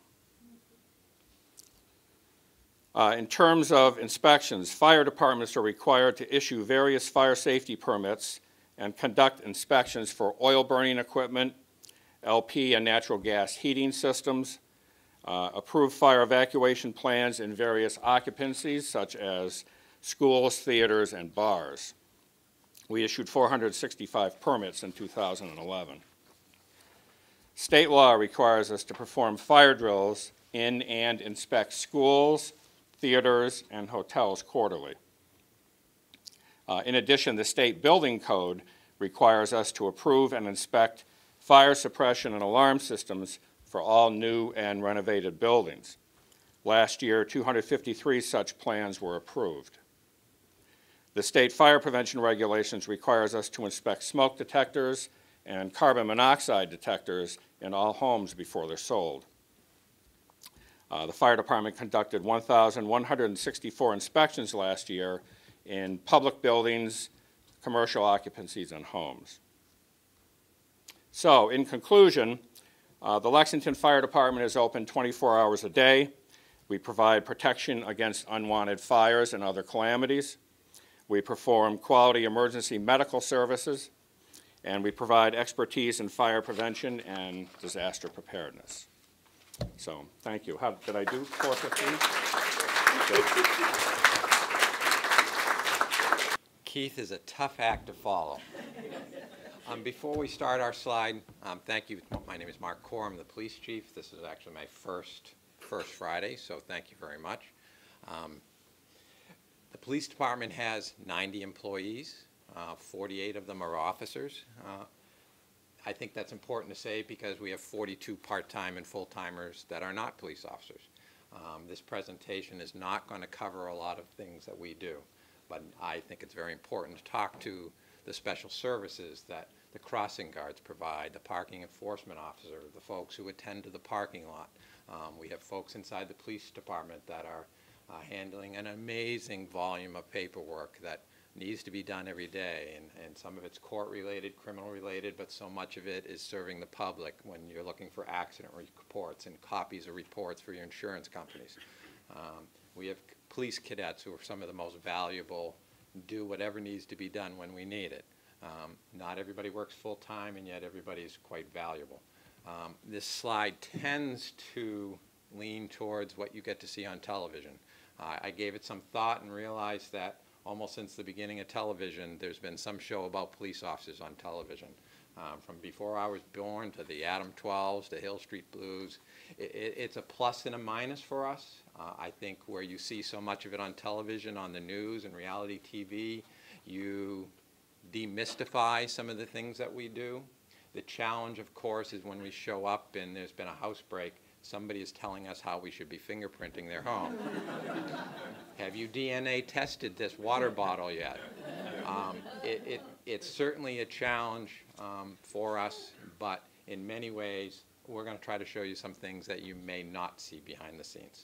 Uh, in terms of inspections, fire departments are required to issue various fire safety permits and conduct inspections for oil burning equipment, L P and natural gas heating systems, uh, approve fire evacuation plans in various occupancies such as schools, theaters, and bars. We issued four hundred sixty-five permits in two thousand eleven. State law requires us to perform fire drills in and inspect schools, theaters, and hotels quarterly. Uh, in addition, the state building code requires us to approve and inspect fire suppression and alarm systems for all new and renovated buildings. Last year, two hundred fifty-three such plans were approved. The state fire prevention regulations requires us to inspect smoke detectors and carbon monoxide detectors in all homes before they're sold. Uh, the fire department conducted one thousand one hundred sixty-four inspections last year in public buildings, commercial occupancies, and homes. So, in conclusion, uh, the Lexington Fire Department is open twenty-four hours a day. We provide protection against unwanted fires and other calamities. We perform quality emergency medical services, and we provide expertise in fire prevention and disaster preparedness. So, thank you. How did I do? four fifteen? Keith is a tough act to follow. Um, before we start our slide, um, thank you. My name is Mark Corr. I'm the police chief. This is actually my first first Friday, so thank you very much. Um, the police department has ninety employees. Uh, forty-eight of them are officers. Uh, I think that's important to say because we have forty-two part-time and full-timers that are not police officers. Um, this presentation is not going to cover a lot of things that we do, but I think it's very important to talk to the special services that the crossing guards provide, the parking enforcement officer, the folks who attend to the parking lot. Um, we have folks inside the police department that are uh, handling an amazing volume of paperwork that needs to be done every day, and, and some of it's court-related, criminal-related, but so much of it is serving the public when you're looking for accident reports and copies of reports for your insurance companies. Um, we have police cadets who are some of the most valuable, do whatever needs to be done when we need it. Um, not everybody works full-time, and yet everybody is quite valuable. Um, this slide tends to lean towards what you get to see on television. Uh, I gave it some thought and realized that almost since the beginning of television, there's been some show about police officers on television. Um, from before I was born to the Adam twelves, to Hill Street Blues. It, it, it's a plus and a minus for us. Uh, I think where you see so much of it on television, on the news and reality T V, you demystify some of the things that we do. The challenge, of course, is when we show up and there's been a house break, somebody is telling us how we should be fingerprinting their home. Have you D N A tested this water bottle yet? Um, it, it, it's certainly a challenge um, for us, but in many ways, we're going to try to show you some things that you may not see behind the scenes.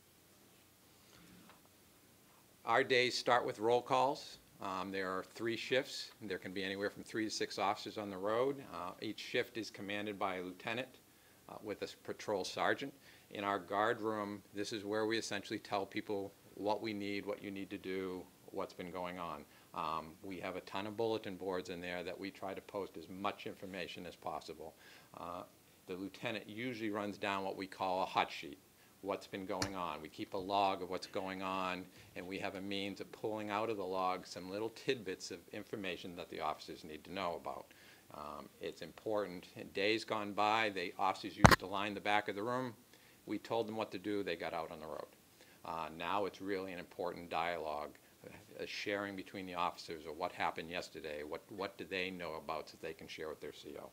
Our days start with roll calls. Um, there are three shifts. There can be anywhere from three to six officers on the road. Uh, each shift is commanded by a lieutenant uh, with a patrol sergeant. In our guard room, this is where we essentially tell people what we need, what you need to do, what's been going on. Um, we have a ton of bulletin boards in there that we try to post as much information as possible. Uh, the lieutenant usually runs down what we call a hot sheet, what's been going on. We keep a log of what's going on, and we have a means of pulling out of the log some little tidbits of information that the officers need to know about. Um, it's important. In days gone by, the officers used to line the back of the room. We told them what to do. They got out on the road. Uh, now it's really an important dialogue, a sharing between the officers of what happened yesterday, what, what do they know about so they can share with their C O.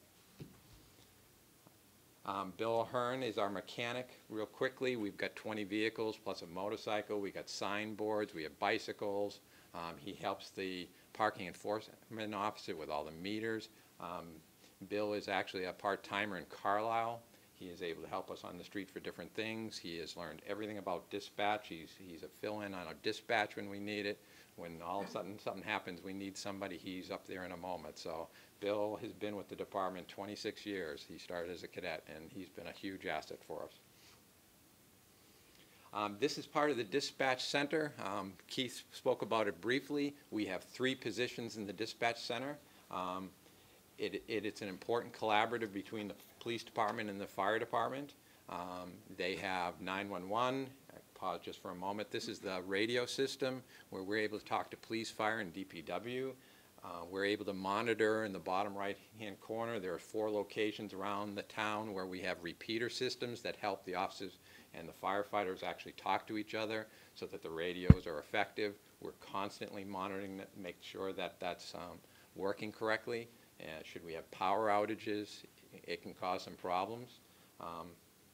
Um, Bill Hearn is our mechanic. Real quickly, we've got twenty vehicles plus a motorcycle. We've got signboards. We have bicycles. Um, he helps the parking enforcement officer with all the meters. Um, Bill is actually a part-timer in Carlisle. He is able to help us on the street for different things. He has learned everything about dispatch. He's, he's a fill-in on a dispatch when we need it. When all of a sudden something happens, we need somebody, he's up there in a moment. So Bill has been with the department twenty-six years. He started as a cadet, and he's been a huge asset for us. Um, this is part of the dispatch center. Um, Keith spoke about it briefly. We have three positions in the dispatch center. Um, it, it, it's an important collaborative between the police department and the fire department. Um, they have nine one one. Pause just for a moment. This is the radio system where we're able to talk to police, fire, and D P W. Uh, we're able to monitor in the bottom right-hand corner. There are four locations around the town where we have repeater systems that help the officers and the firefighters actually talk to each other so that the radios are effective. We're constantly monitoring that, make sure that that's um, working correctly. And should we have power outages, it can cause some problems. Um,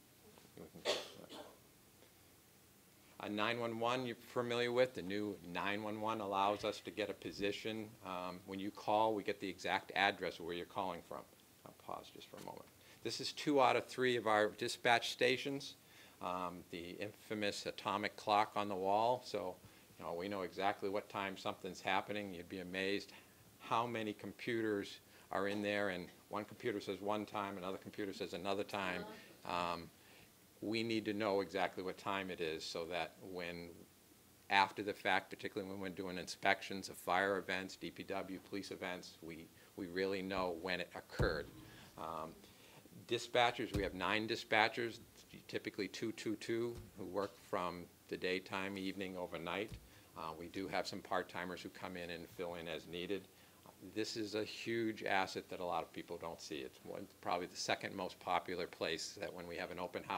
Uh, nine one one you're familiar with. The new nine one one allows us to get a position. Um, when you call, we get the exact address of where you're calling from. I'll pause just for a moment. This is two out of three of our dispatch stations. Um, the infamous atomic clock on the wall. So, you know, we know exactly what time something's happening. You'd be amazed how many computers are in there, and one computer says one time, another computer says another time. Um, we need to know exactly what time it is so that when, after the fact, particularly when we're doing inspections of fire events, D P W, police events, we, we really know when it occurred. Um, dispatchers, we have nine dispatchers, typically two, two, two, who work from the daytime, evening, overnight. Uh, we do have some part-timers who come in and fill in as needed. This is a huge asset that a lot of people don't see. It's one, probably the second most popular place that when we have an open house,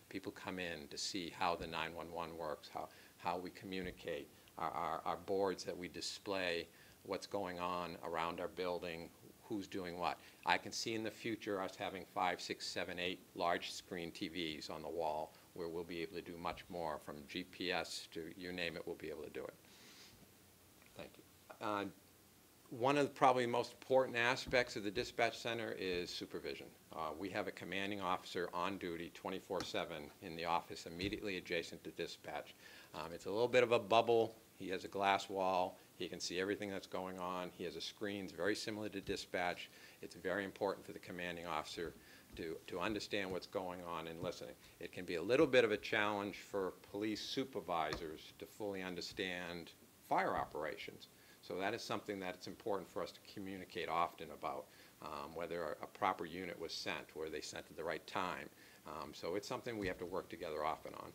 People come in to see how the nine one one works, how, how we communicate, our, our, our boards that we display, what's going on around our building, who's doing what. I can see in the future us having five, six, seven, eight large screen T Vs on the wall where we'll be able to do much more, from G P S to you name it, we'll be able to do it. Thank you. Uh, one of the probably most important aspects of the dispatch center is supervision. Uh, we have a commanding officer on duty twenty-four seven in the office immediately adjacent to dispatch. Um, it's a little bit of a bubble. He has a glass wall. He can see everything that's going on. He has a screen very similar to dispatch. It's very important for the commanding officer to, to understand what's going on and listening. It can be a little bit of a challenge for police supervisors to fully understand fire operations. So that is something that it's important for us to communicate often about, um, whether a, a proper unit was sent, where they sent at the right time. Um, so it's something we have to work together often on.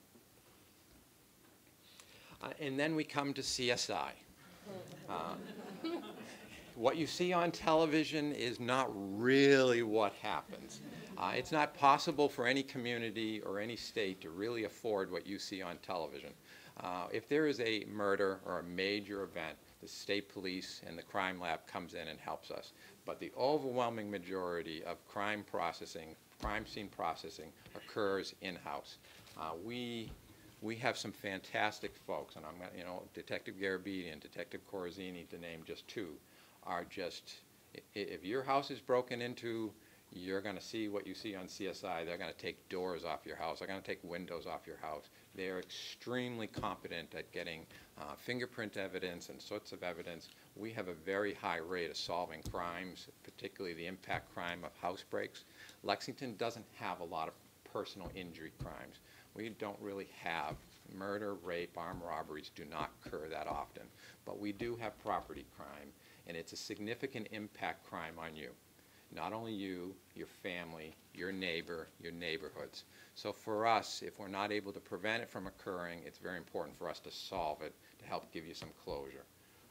Uh, and then we come to C S I. Uh, what you see on television is not really what happens. Uh, it's not possible for any community or any state to really afford what you see on television. Uh, if there is a murder or a major event, the state police and the crime lab comes in and helps us. But the overwhelming majority of crime processing, crime scene processing, occurs in-house. Uh, we We have some fantastic folks, and I'm going to, you know, Detective Garabedian and Detective Corazzini, to name just two, are just, if your house is broken into, you're going to see what you see on C S I. They're going to take doors off your house. They're going to take windows off your house. They're extremely competent at getting uh, fingerprint evidence and sorts of evidence. We have a very high rate of solving crimes, particularly the impact crime of house breaks. Lexington doesn't have a lot of personal injury crimes. We don't really have murder, rape, armed robberies do not occur that often. But we do have property crime, and it's a significant impact crime on you. Not only you, your family, your neighbor, your neighborhoods. So for us, if we're not able to prevent it from occurring, it's very important for us to solve it to help give you some closure.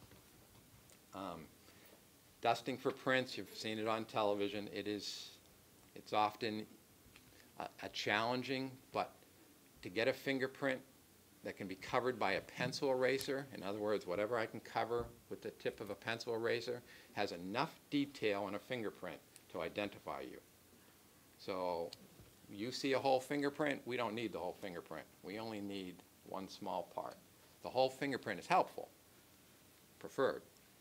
Um, dusting for prints, you've seen it on television. It is, it's often a, a challenging, but to get a fingerprint that can be covered by a pencil eraser, in other words, whatever I can cover with the tip of a pencil eraser, has enough detail in a fingerprint to identify you. So you see a whole fingerprint, we don't need the whole fingerprint. We only need one small part. The whole fingerprint is helpful, preferred.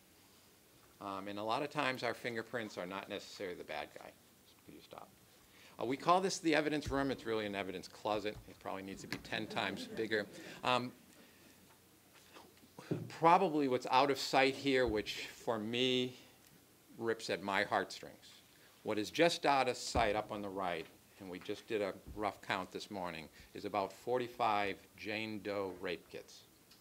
Um, and a lot of times our fingerprints are not necessarily the bad guy. Could you stop? Uh, we call this the evidence room. It's really an evidence closet. It probably needs to be ten times bigger. Um, probably what's out of sight here, which for me rips at my heartstrings, what is just out of sight up on the right, and we just did a rough count this morning, is about forty-five Jane Doe rape kits.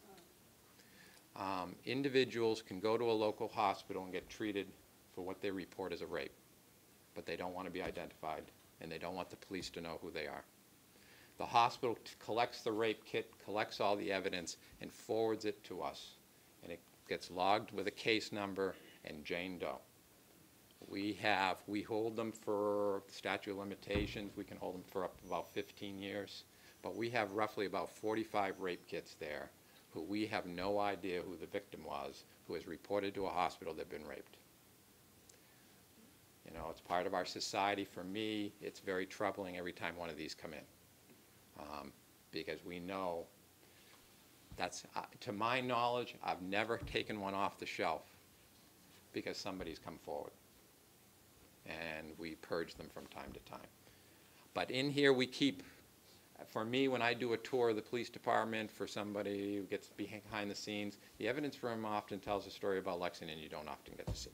Um, individuals can go to a local hospital and get treated for what they report as a rape, but they don't want to be identified, and they don't want the police to know who they are. The hospital collects the rape kit, collects all the evidence, and forwards it to us. And it gets logged with a case number and Jane Doe. We have, we hold them for statute of limitations. We can hold them for up to about fifteen years. But we have roughly about forty-five rape kits there who we have no idea who the victim was, who has reported to a hospital they've been raped. You know, it's part of our society. For me, it's very troubling every time one of these come in. Um, because we know that's, uh, to my knowledge, I've never taken one off the shelf because somebody's come forward. And we purge them from time to time. But in here we keep, for me, when I do a tour of the police department for somebody who gets behind the scenes, the evidence room often tells a story about Lexington you don't often get to see.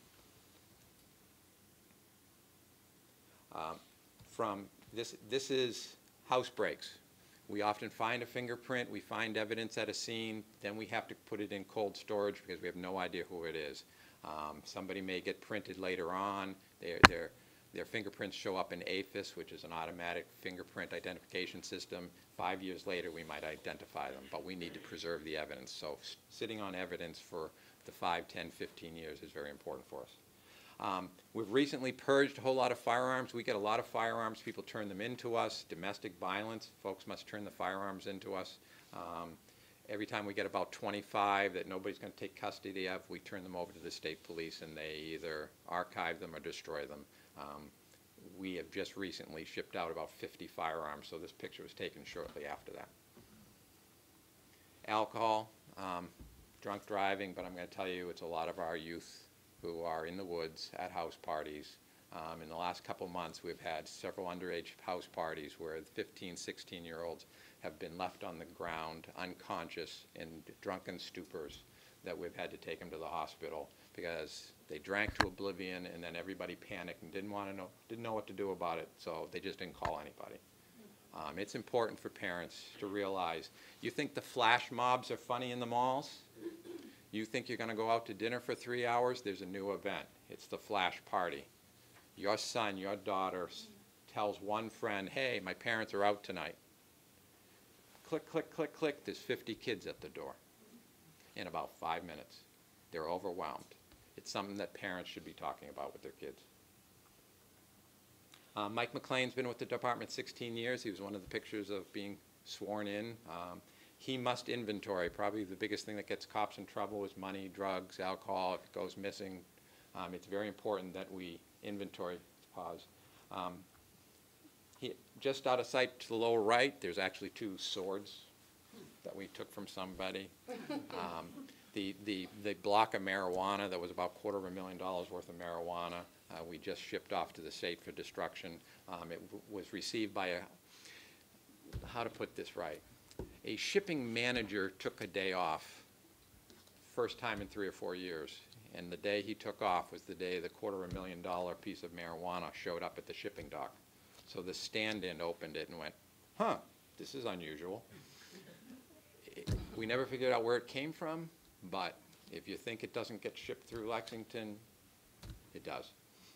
Um, from this, this is house breaks. We often find a fingerprint, we find evidence at a scene, then we have to put it in cold storage because we have no idea who it is. Um, somebody may get printed later on. Their, their, their fingerprints show up in A F I S, which is an automatic fingerprint identification system. Five years later, we might identify them, but we need to preserve the evidence. So sitting on evidence for the five, ten, fifteen years is very important for us. Um, we've recently purged a whole lot of firearms. We get a lot of firearms. People turn them into us. Domestic violence, folks must turn the firearms into us. Um, every time we get about twenty-five that nobody's going to take custody of, we turn them over to the state police, and they either archive them or destroy them. Um, we have just recently shipped out about fifty firearms, so this picture was taken shortly after that. Alcohol, um, drunk driving, but I'm going to tell you it's a lot of our youth who are in the woods at house parties. Um, in the last couple months, we've had several underage house parties where fifteen, sixteen-year-olds have been left on the ground, unconscious, in drunken stupors, that we've had to take them to the hospital because they drank to oblivion, and then everybody panicked and didn't want to know, didn't know what to do about it, so they just didn't call anybody. Um, it's important for parents to realize, you think the flash mobs are funny in the malls? You think you're going to go out to dinner for three hours? There's a new event. It's the flash party. Your son, your daughter tells one friend, hey, my parents are out tonight. Click, click, click, click. There's fifty kids at the door in about five minutes. They're overwhelmed. It's something that parents should be talking about with their kids. Uh, Mike McLean's been with the department sixteen years. He was one of the pictures of being sworn in. Um, He must inventory. Probably the biggest thing that gets cops in trouble is money, drugs, alcohol. If it goes missing, um, it's very important that we inventory. Pause. Um, he, just out of sight to the lower right, there's actually two swords that we took from somebody. Um, the, the, the block of marijuana that was about a quarter of a million dollars worth of marijuana, uh, we just shipped off to the state for destruction. Um, it w was received by a, how to put this right, a shipping manager took a day off, first time in three or four years, and the day he took off was the day the quarter of a million dollar piece of marijuana showed up at the shipping dock. So the stand-in opened it and went, huh, this is unusual. It, we never figured out where it came from, but if you think it doesn't get shipped through Lexington, it does.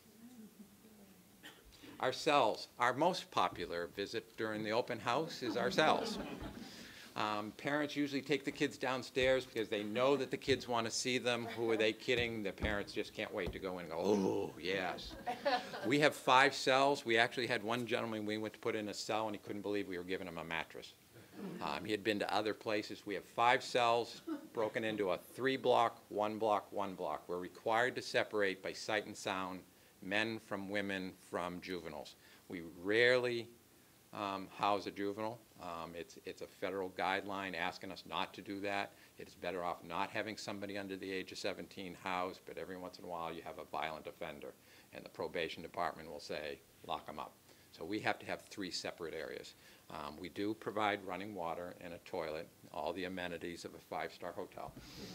Our cells, our most popular visit during the open house is our cells. Um, parents usually take the kids downstairs because they know that the kids want to see them. Who are they kidding? The parents just can't wait to go in and go, oh, yes. We have five cells. We actually had one gentleman we went to put in a cell, and he couldn't believe we were giving him a mattress. Um, he had been to other places. We have five cells broken into a three-block, one-block, one-block. We're required to separate by sight and sound men from women from juveniles. We rarely um, house a juvenile. Um, it's, it's a federal guideline asking us not to do that. It's better off not having somebody under the age of seventeen housed, but every once in a while you have a violent offender, and the probation department will say, lock them up. So we have to have three separate areas. Um, we do provide running water and a toilet, all the amenities of a five-star hotel.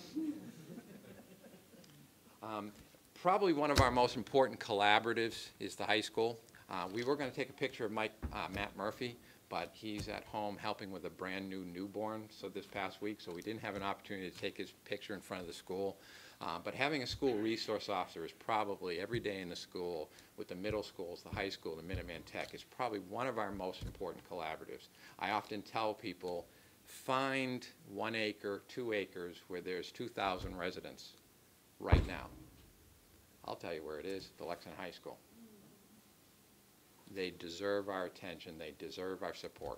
Um, probably one of our most important collaboratives is the high school. Uh, we were going to take a picture of Mike, uh, Matt Murphy, but he's at home helping with a brand new newborn so this past week, so we didn't have an opportunity to take his picture in front of the school. Uh, but having a school resource officer is probably every day in the school with the middle schools, the high school, the Minuteman Tech is probably one of our most important collaboratives. I often tell people, find one acre, two acres where there's two thousand residents right now. I'll tell you where it is, the Lexington High School. They deserve our attention. They deserve our support.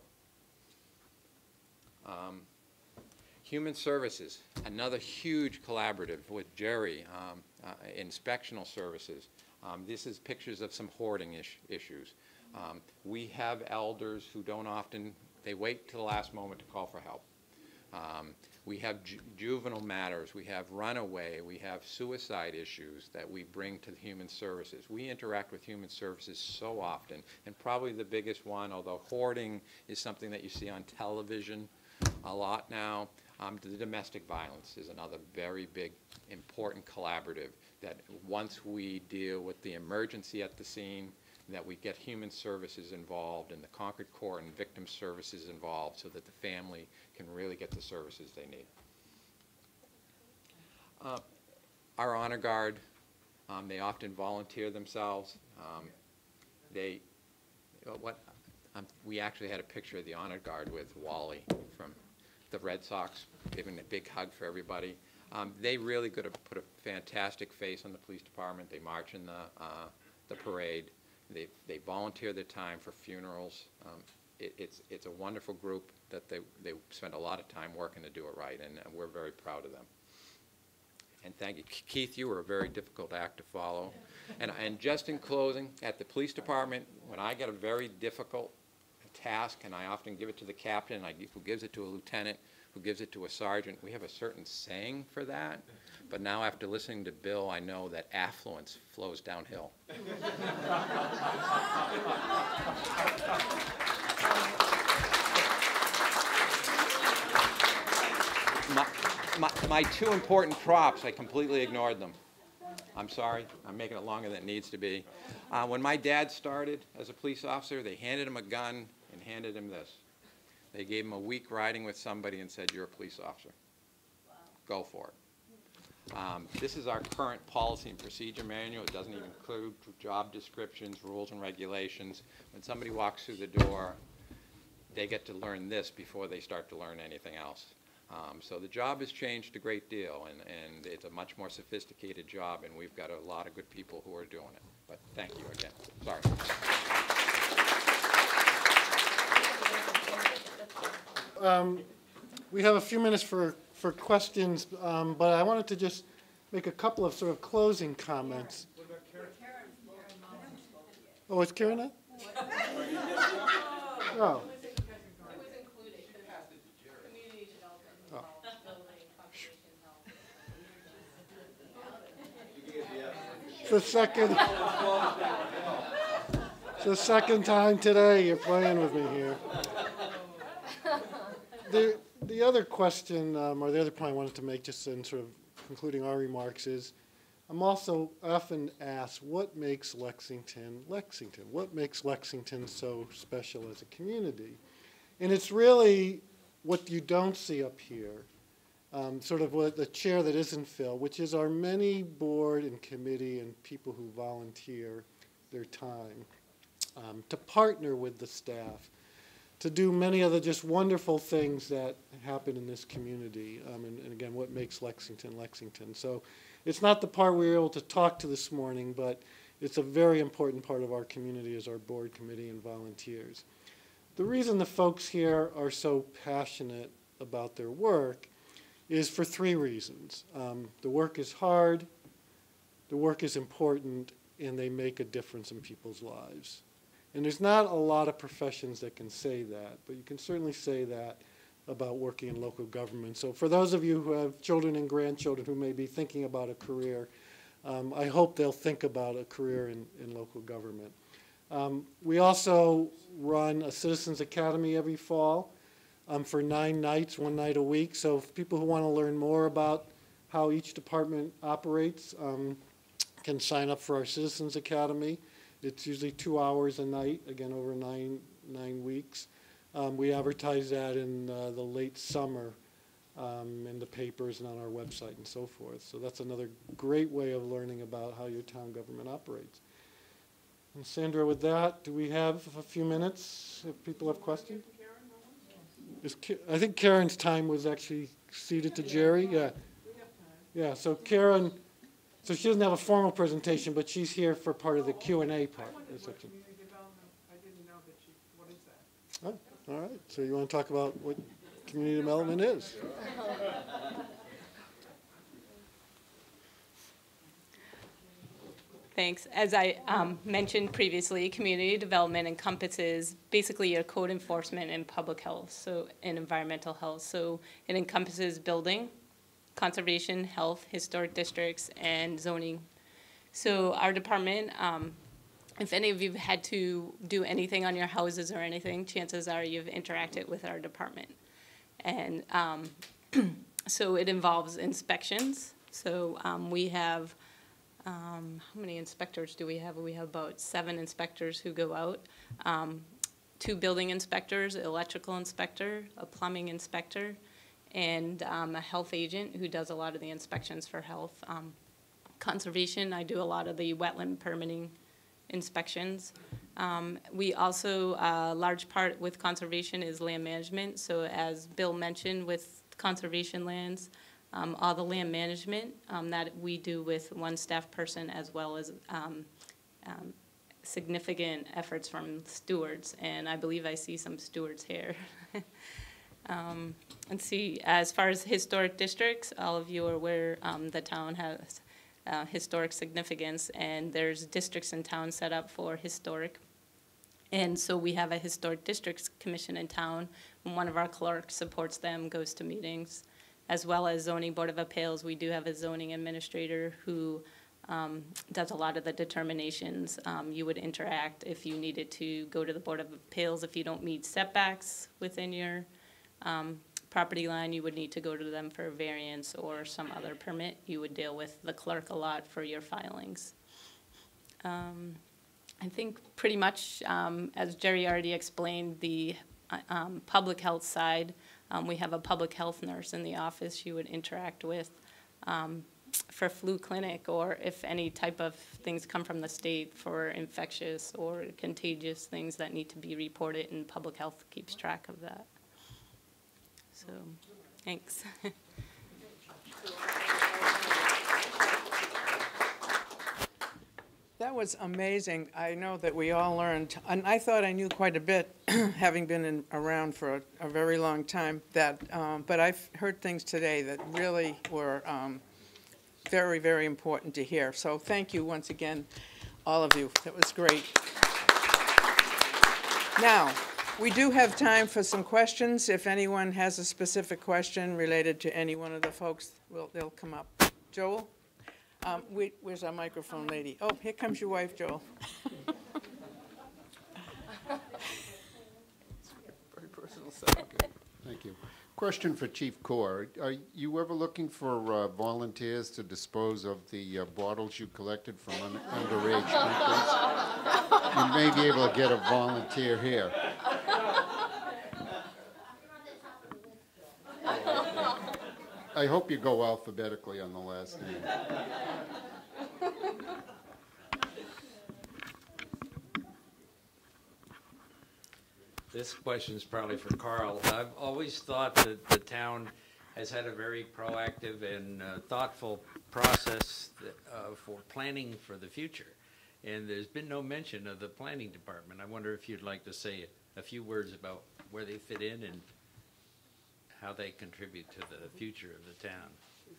Um, Human Services, another huge collaborative with Jerry, um, uh, inspectional services. Um, this is pictures of some hoarding is issues. Um, we have elders who don't often, they wait till the last moment to call for help. Um, we have ju juvenile matters, we have runaway, we have suicide issues that we bring to the Human Services. We interact with Human Services so often, and probably the biggest one, although hoarding is something that you see on television a lot now, um, the domestic violence is another very big, important collaborative that once we deal with the emergency at the scene, that we get Human Services involved and the Concord Court and Victim Services involved so that the family can really get the services they need. Uh, our Honor Guard, um, they often volunteer themselves. Um, they, what, um, we actually had a picture of the Honor Guard with Wally from the Red Sox, giving a big hug for everybody. Um, they really could have put a fantastic face on the police department. They march in the, uh, the parade. They, they volunteer their time for funerals. Um, it, it's, it's a wonderful group that they, they spend a lot of time working to do it right, and, and we're very proud of them. And thank you. Keith, you were a very difficult act to follow. And, and just in closing, at the police department, when I get a very difficult task, and I often give it to the captain, I, who gives it to a lieutenant, who gives it to a sergeant, we have a certain saying for that. But now after listening to Bill, I know that affluence flows downhill. my, my, my two important props, I completely ignored them. I'm sorry, I'm making it longer than it needs to be. Uh, when my dad started as a police officer, they handed him a gun and handed him this. They gave him a week riding with somebody and said, you're a police officer. Wow. Go for it. Um, this is our current policy and procedure manual. It doesn't even include job descriptions, rules and regulations. When somebody walks through the door, they get to learn this before they start to learn anything else. Um, so the job has changed a great deal, and, and it's a much more sophisticated job, and we've got a lot of good people who are doing it. But thank you again. Sorry. Um, we have a few minutes for, for questions, um, but I wanted to just make a couple of sort of closing comments. Oh, is Karen up? Oh. It's the second, it's the second time today you're playing with me here. The, the other question, um, or the other point I wanted to make just in sort of concluding our remarks is, I'm also often asked, what makes Lexington Lexington? What makes Lexington so special as a community? And it's really what you don't see up here. Um, sort of what the chair that isn't filled, which is our many board and committee and people who volunteer their time um, to partner with the staff, to do many of the just wonderful things that happen in this community, um, and, and again, what makes Lexington Lexington. So it's not the part we were able to talk to this morning, but it's a very important part of our community as our board, committee, and volunteers. The reason the folks here are so passionate about their work is for three reasons. Um, the work is hard, the work is important, and they make a difference in people's lives. And there's not a lot of professions that can say that, but you can certainly say that about working in local government. So for those of you who have children and grandchildren who may be thinking about a career, um, I hope they'll think about a career in, in local government. Um, we also run a Citizens Academy every fall. Um, for nine nights, one night a week. So if people who want to learn more about how each department operates um, can sign up for our Citizens Academy. It's usually two hours a night, again, over nine, nine weeks. Um, we advertise that in uh, the late summer um, in the papers and on our website and so forth. So that's another great way of learning about how your town government operates. And Sandra, with that, do we have a few minutes if people have questions? Is, I think Karen's time was actually ceded to Jerry. Yeah. Yeah, so Karen, so she doesn't have a formal presentation, but she's here for part of the Q and A part. I wondered what community development, I didn't know that she, what is that? Oh, all right, so you want to talk about what community development is? Thanks. As I um, mentioned previously, community development encompasses basically your code enforcement and public health, so and environmental health. So it encompasses building, conservation, health, historic districts, and zoning. So our department, um, if any of you have had to do anything on your houses or anything, chances are you've interacted with our department. And um, so it involves inspections. So um, we have Um, how many inspectors do we have? We have about seven inspectors who go out. Um, two building inspectors, electrical inspector, a plumbing inspector, and um, a health agent who does a lot of the inspections for health. Um, conservation, I do a lot of the wetland permitting inspections. Um, we also, a uh, large part with conservation is land management. So as Bill mentioned, with conservation lands, um, all the land management um, that we do with one staff person, as well as um, um, significant efforts from stewards, and I believe I see some stewards here. um, let's see, as far as historic districts, all of you are aware um, the town has uh, historic significance, and there's districts in town set up for historic. And so we have a historic districts commission in town, and one of our clerks supports them, goes to meetings, as well as zoning board of appeals. We do have a zoning administrator who Um, does a lot of the determinations. Um, you would interact if you needed to go to the Board of Appeals. If you don't meet setbacks within your um, property line, you would need to go to them for a variance or some other permit. You would deal with the clerk a lot for your filings. Um, I think pretty much, um, as Jerry already explained, the uh, um, public health side, um, we have a public health nurse in the office you would interact with. Um, for flu clinic, or if any type of things come from the state for infectious or contagious things that need to be reported, and public health keeps track of that. So, thanks. That was amazing. I know that we all learned, and I thought I knew quite a bit, having been in, around for a, a very long time, that, um, but I've heard things today that really were um, very, very important to hear. So thank you once again, all of you. That was great. Now, we do have time for some questions. If anyone has a specific question related to any one of the folks, well, they'll come up. Joel? Um, we, where's our microphone lady? Oh, here comes your wife, Joel. Very personal stuff. Thank you. Question for Chief Corr. Are you ever looking for uh, volunteers to dispose of the uh, bottles you collected from un underage drinkers? You may be able to get a volunteer here. I hope you go alphabetically on the last name. This question is probably for Carl. I've always thought that the town has had a very proactive and uh, thoughtful process that, uh, for planning for the future. And there's been no mention of the planning department. I wonder if you'd like to say a few words about where they fit in and how they contribute to the future of the town.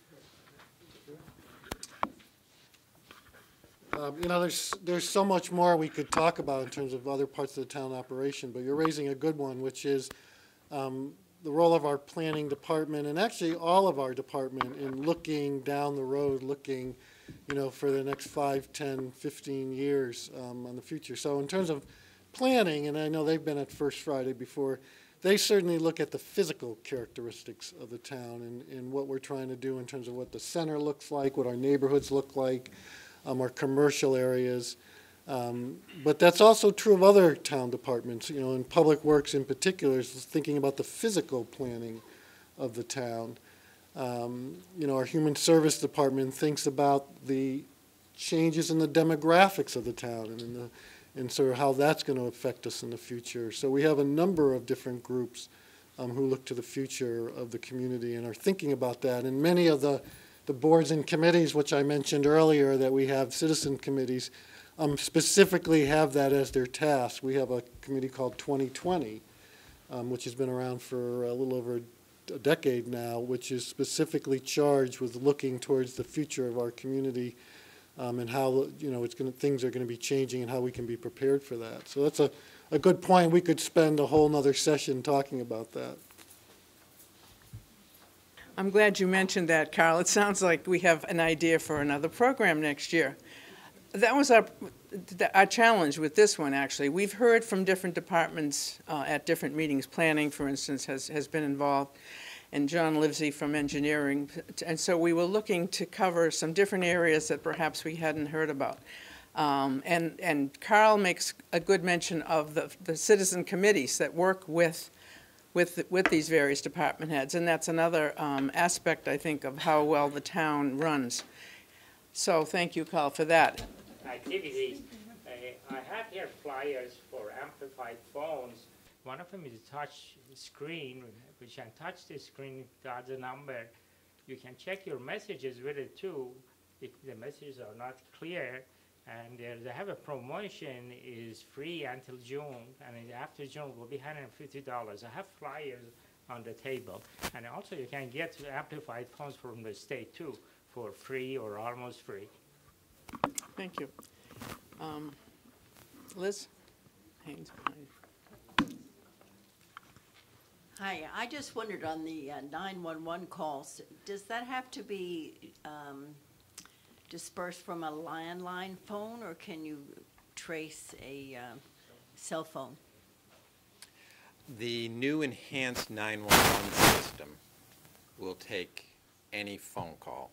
Um, you know, there's there's so much more we could talk about in terms of other parts of the town operation, but you're raising a good one, which is um, the role of our planning department, and actually all of our department, in looking down the road, looking, you know, for the next five, ten, fifteen years um, on the future. So in terms of planning, and I know they've been at First Friday before, they certainly look at the physical characteristics of the town and, and what we're trying to do in terms of what the center looks like, what our neighborhoods look like, um, our commercial areas. Um, but that's also true of other town departments, you know, in Public Works in particular, is thinking about the physical planning of the town. Um, you know, our Human Service Department thinks about the changes in the demographics of the town and in the and sort of how that's going to affect us in the future. So we have a number of different groups um, who look to the future of the community and are thinking about that. And many of the, the boards and committees, which I mentioned earlier, that we have citizen committees, um, specifically have that as their task. We have a committee called twenty twenty, um, which has been around for a little over a decade now, which is specifically charged with looking towards the future of our community. Um, and how, you know, it's gonna, things are going to be changing and how we can be prepared for that. So that's a, a good point. We could spend a whole nother session talking about that. I'm glad you mentioned that, Carl. It sounds like we have an idea for another program next year. That was our, our challenge with this one, actually. We've heard from different departments uh, at different meetings. Planning, for instance, has, has been involved, and John Livesey from engineering. And so we were looking to cover some different areas that perhaps we hadn't heard about. Um, and, and Carl makes a good mention of the, the citizen committees that work with, with, with these various department heads. And that's another um, aspect, I think, of how well the town runs. So thank you, Carl, for that. Activities. Uh, I have here flyers for amplified phones. One of them is a touch screen, which can touch the screen, dial the number, You can check your messages with it too, if the messages are not clear. And uh, they have a promotion is free until June, and after June will be one hundred fifty dollars. I have flyers on the table. And also you can get amplified phones from the state too for free or almost free. Thank you. Um, Liz Haynes behind. Hi, I just wondered on the uh, nine one one calls, does that have to be um, dispersed from a landline phone, or can you trace a uh, cell phone? The new enhanced nine one one system will take any phone call.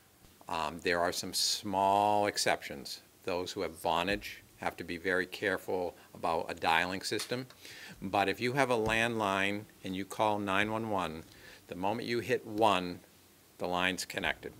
Um, there are some small exceptions. Those who have Vonage have to be very careful about a dialing system. But if you have a landline and you call nine one one, the moment you hit one, the line's connected.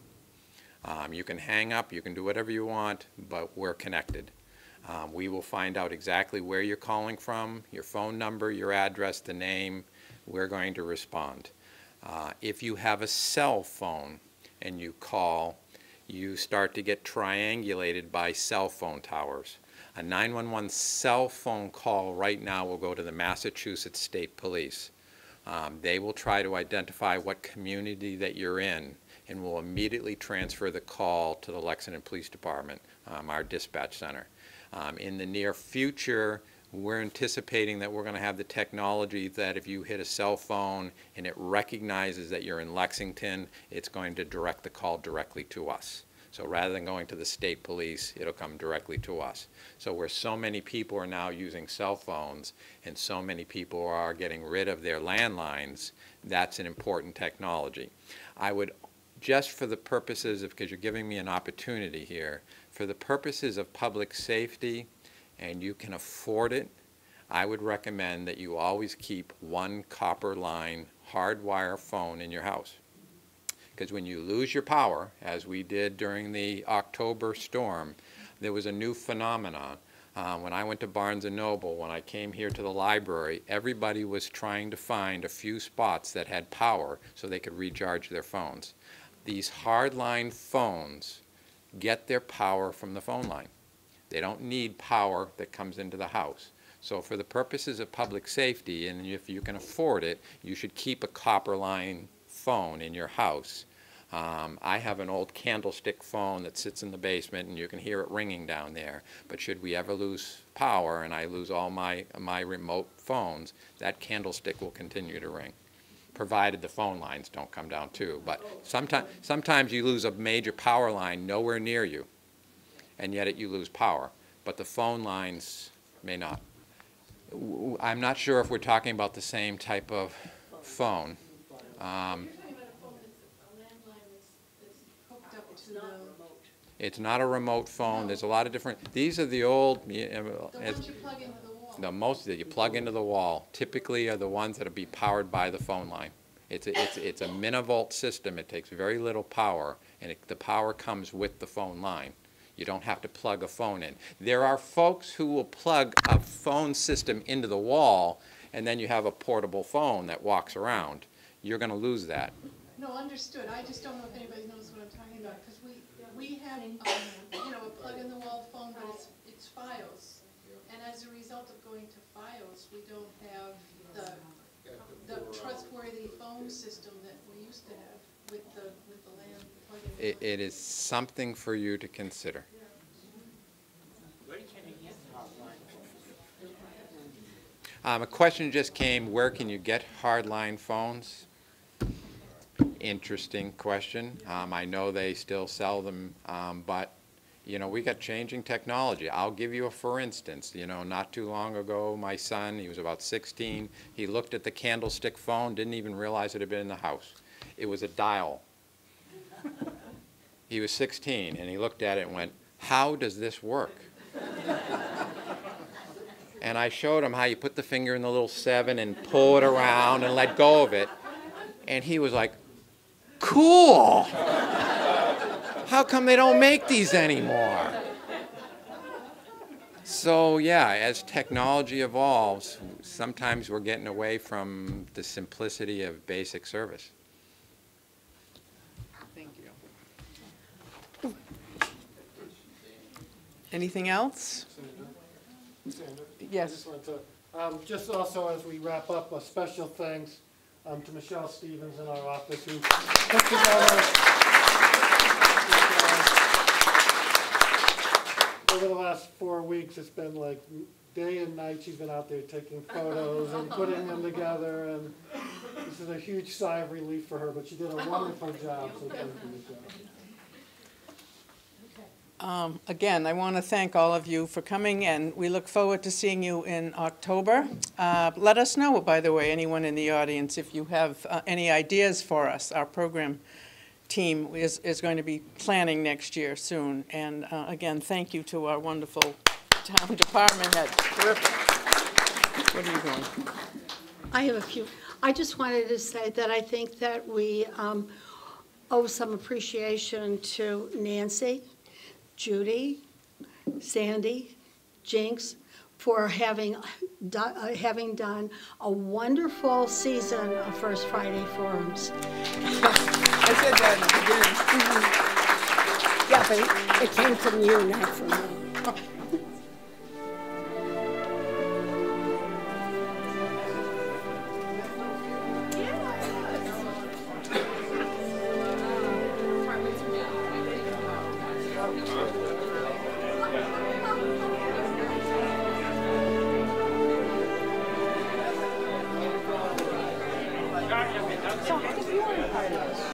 Um, you can hang up, you can do whatever you want, but we're connected. Um, we will find out exactly where you're calling from, your phone number, your address, the name. We're going to respond. Uh, if you have a cell phone and you call, you start to get triangulated by cell phone towers. A nine one one cell phone call right now will go to the Massachusetts State Police. Um, they will try to identify what community that you're in and will immediately transfer the call to the Lexington Police Department, um, our dispatch center. Um, in the near future, we're anticipating that we're going to have the technology that if you hit a cell phone and it recognizes that you're in Lexington, it's going to direct the call directly to us. So rather than going to the state police, it'll come directly to us. So where so many people are now using cell phones and so many people are getting rid of their landlines, that's an important technology. I would, just for the purposes of, because you're giving me an opportunity here, for the purposes of public safety, and you can afford it, I would recommend that you always keep one copper line hardwire phone in your house. Because when you lose your power, as we did during the October storm, there was a new phenomenon. Uh, when I went to Barnes and Noble, when I came here to the library, everybody was trying to find a few spots that had power so they could recharge their phones. These hardline phones get their power from the phone line. They don't need power that comes into the house. So for the purposes of public safety, and if you can afford it, you should keep a copper line phone in your house. Um, I have an old candlestick phone that sits in the basement and you can hear it ringing down there. But should we ever lose power and I lose all my, my remote phones, that candlestick will continue to ring, provided the phone lines don't come down too. But sometimes, sometimes you lose a major power line nowhere near you, and yet it, you lose power. But the phone lines may not. I'm not sure if we're talking about the same type of phone. Um, It's not a remote phone. There's a lot of different. These are the old. Uh, the ones you plug into the wall. The most that you plug into the wall typically are the ones that will be powered by the phone line. It's a, it's it's a minivolt system. It takes very little power, and it, the power comes with the phone line. You don't have to plug a phone in. There are folks who will plug a phone system into the wall, and then you have a portable phone that walks around. You're going to lose that. No, understood. I just don't know if anybody knows what I'm talking about, because we we have um, you know, a plug-in-the-wall phone, but it's it's FiOS, and as a result of going to FiOS, we don't have the the trustworthy phone system that we used to have with the with the land plug-in. It, it is something for you to consider. Where can you get hotline? Um, a question just came, where can you get hardline phones? Interesting question. Um, I know they still sell them, um, but, you know, we got changing technology. I'll give you a for instance. You know, not too long ago, my son, he was about sixteen, he looked at the candlestick phone, didn't even realize it had been in the house. It was a dial. He was sixteen, and he looked at it and went, how does this work? And I showed him how you put the finger in the little seven and pull it around and let go of it. And he was like, cool! How come they don't make these anymore? So yeah, as technology evolves, sometimes we're getting away from the simplicity of basic service. Anything else? Sandra? Yes. I just want to, um, just also as we wrap up, a special thanks um, to Michelle Stevens in our office who put together over the last four weeks. It's been like day and night. She's been out there taking photos and putting them together, and this is a huge sigh of relief for her. But she did a wonderful job. So thank you, Michelle. Um, Again, I want to thank all of you for coming, and we look forward to seeing you in October. Uh, Let us know, by the way, anyone in the audience, if you have uh, any ideas for us. Our program team is, is going to be planning next year soon. And uh, again, thank you to our wonderful town department head. Terrific. What are you doing? I have a few. I just wanted to say that I think that we um, owe some appreciation to Nancy, Judy, Sandy, Jinx, for having, do, uh, having done a wonderful season of First Friday Forums. I said that at the beginning. Yeah, but it came from you, not from me.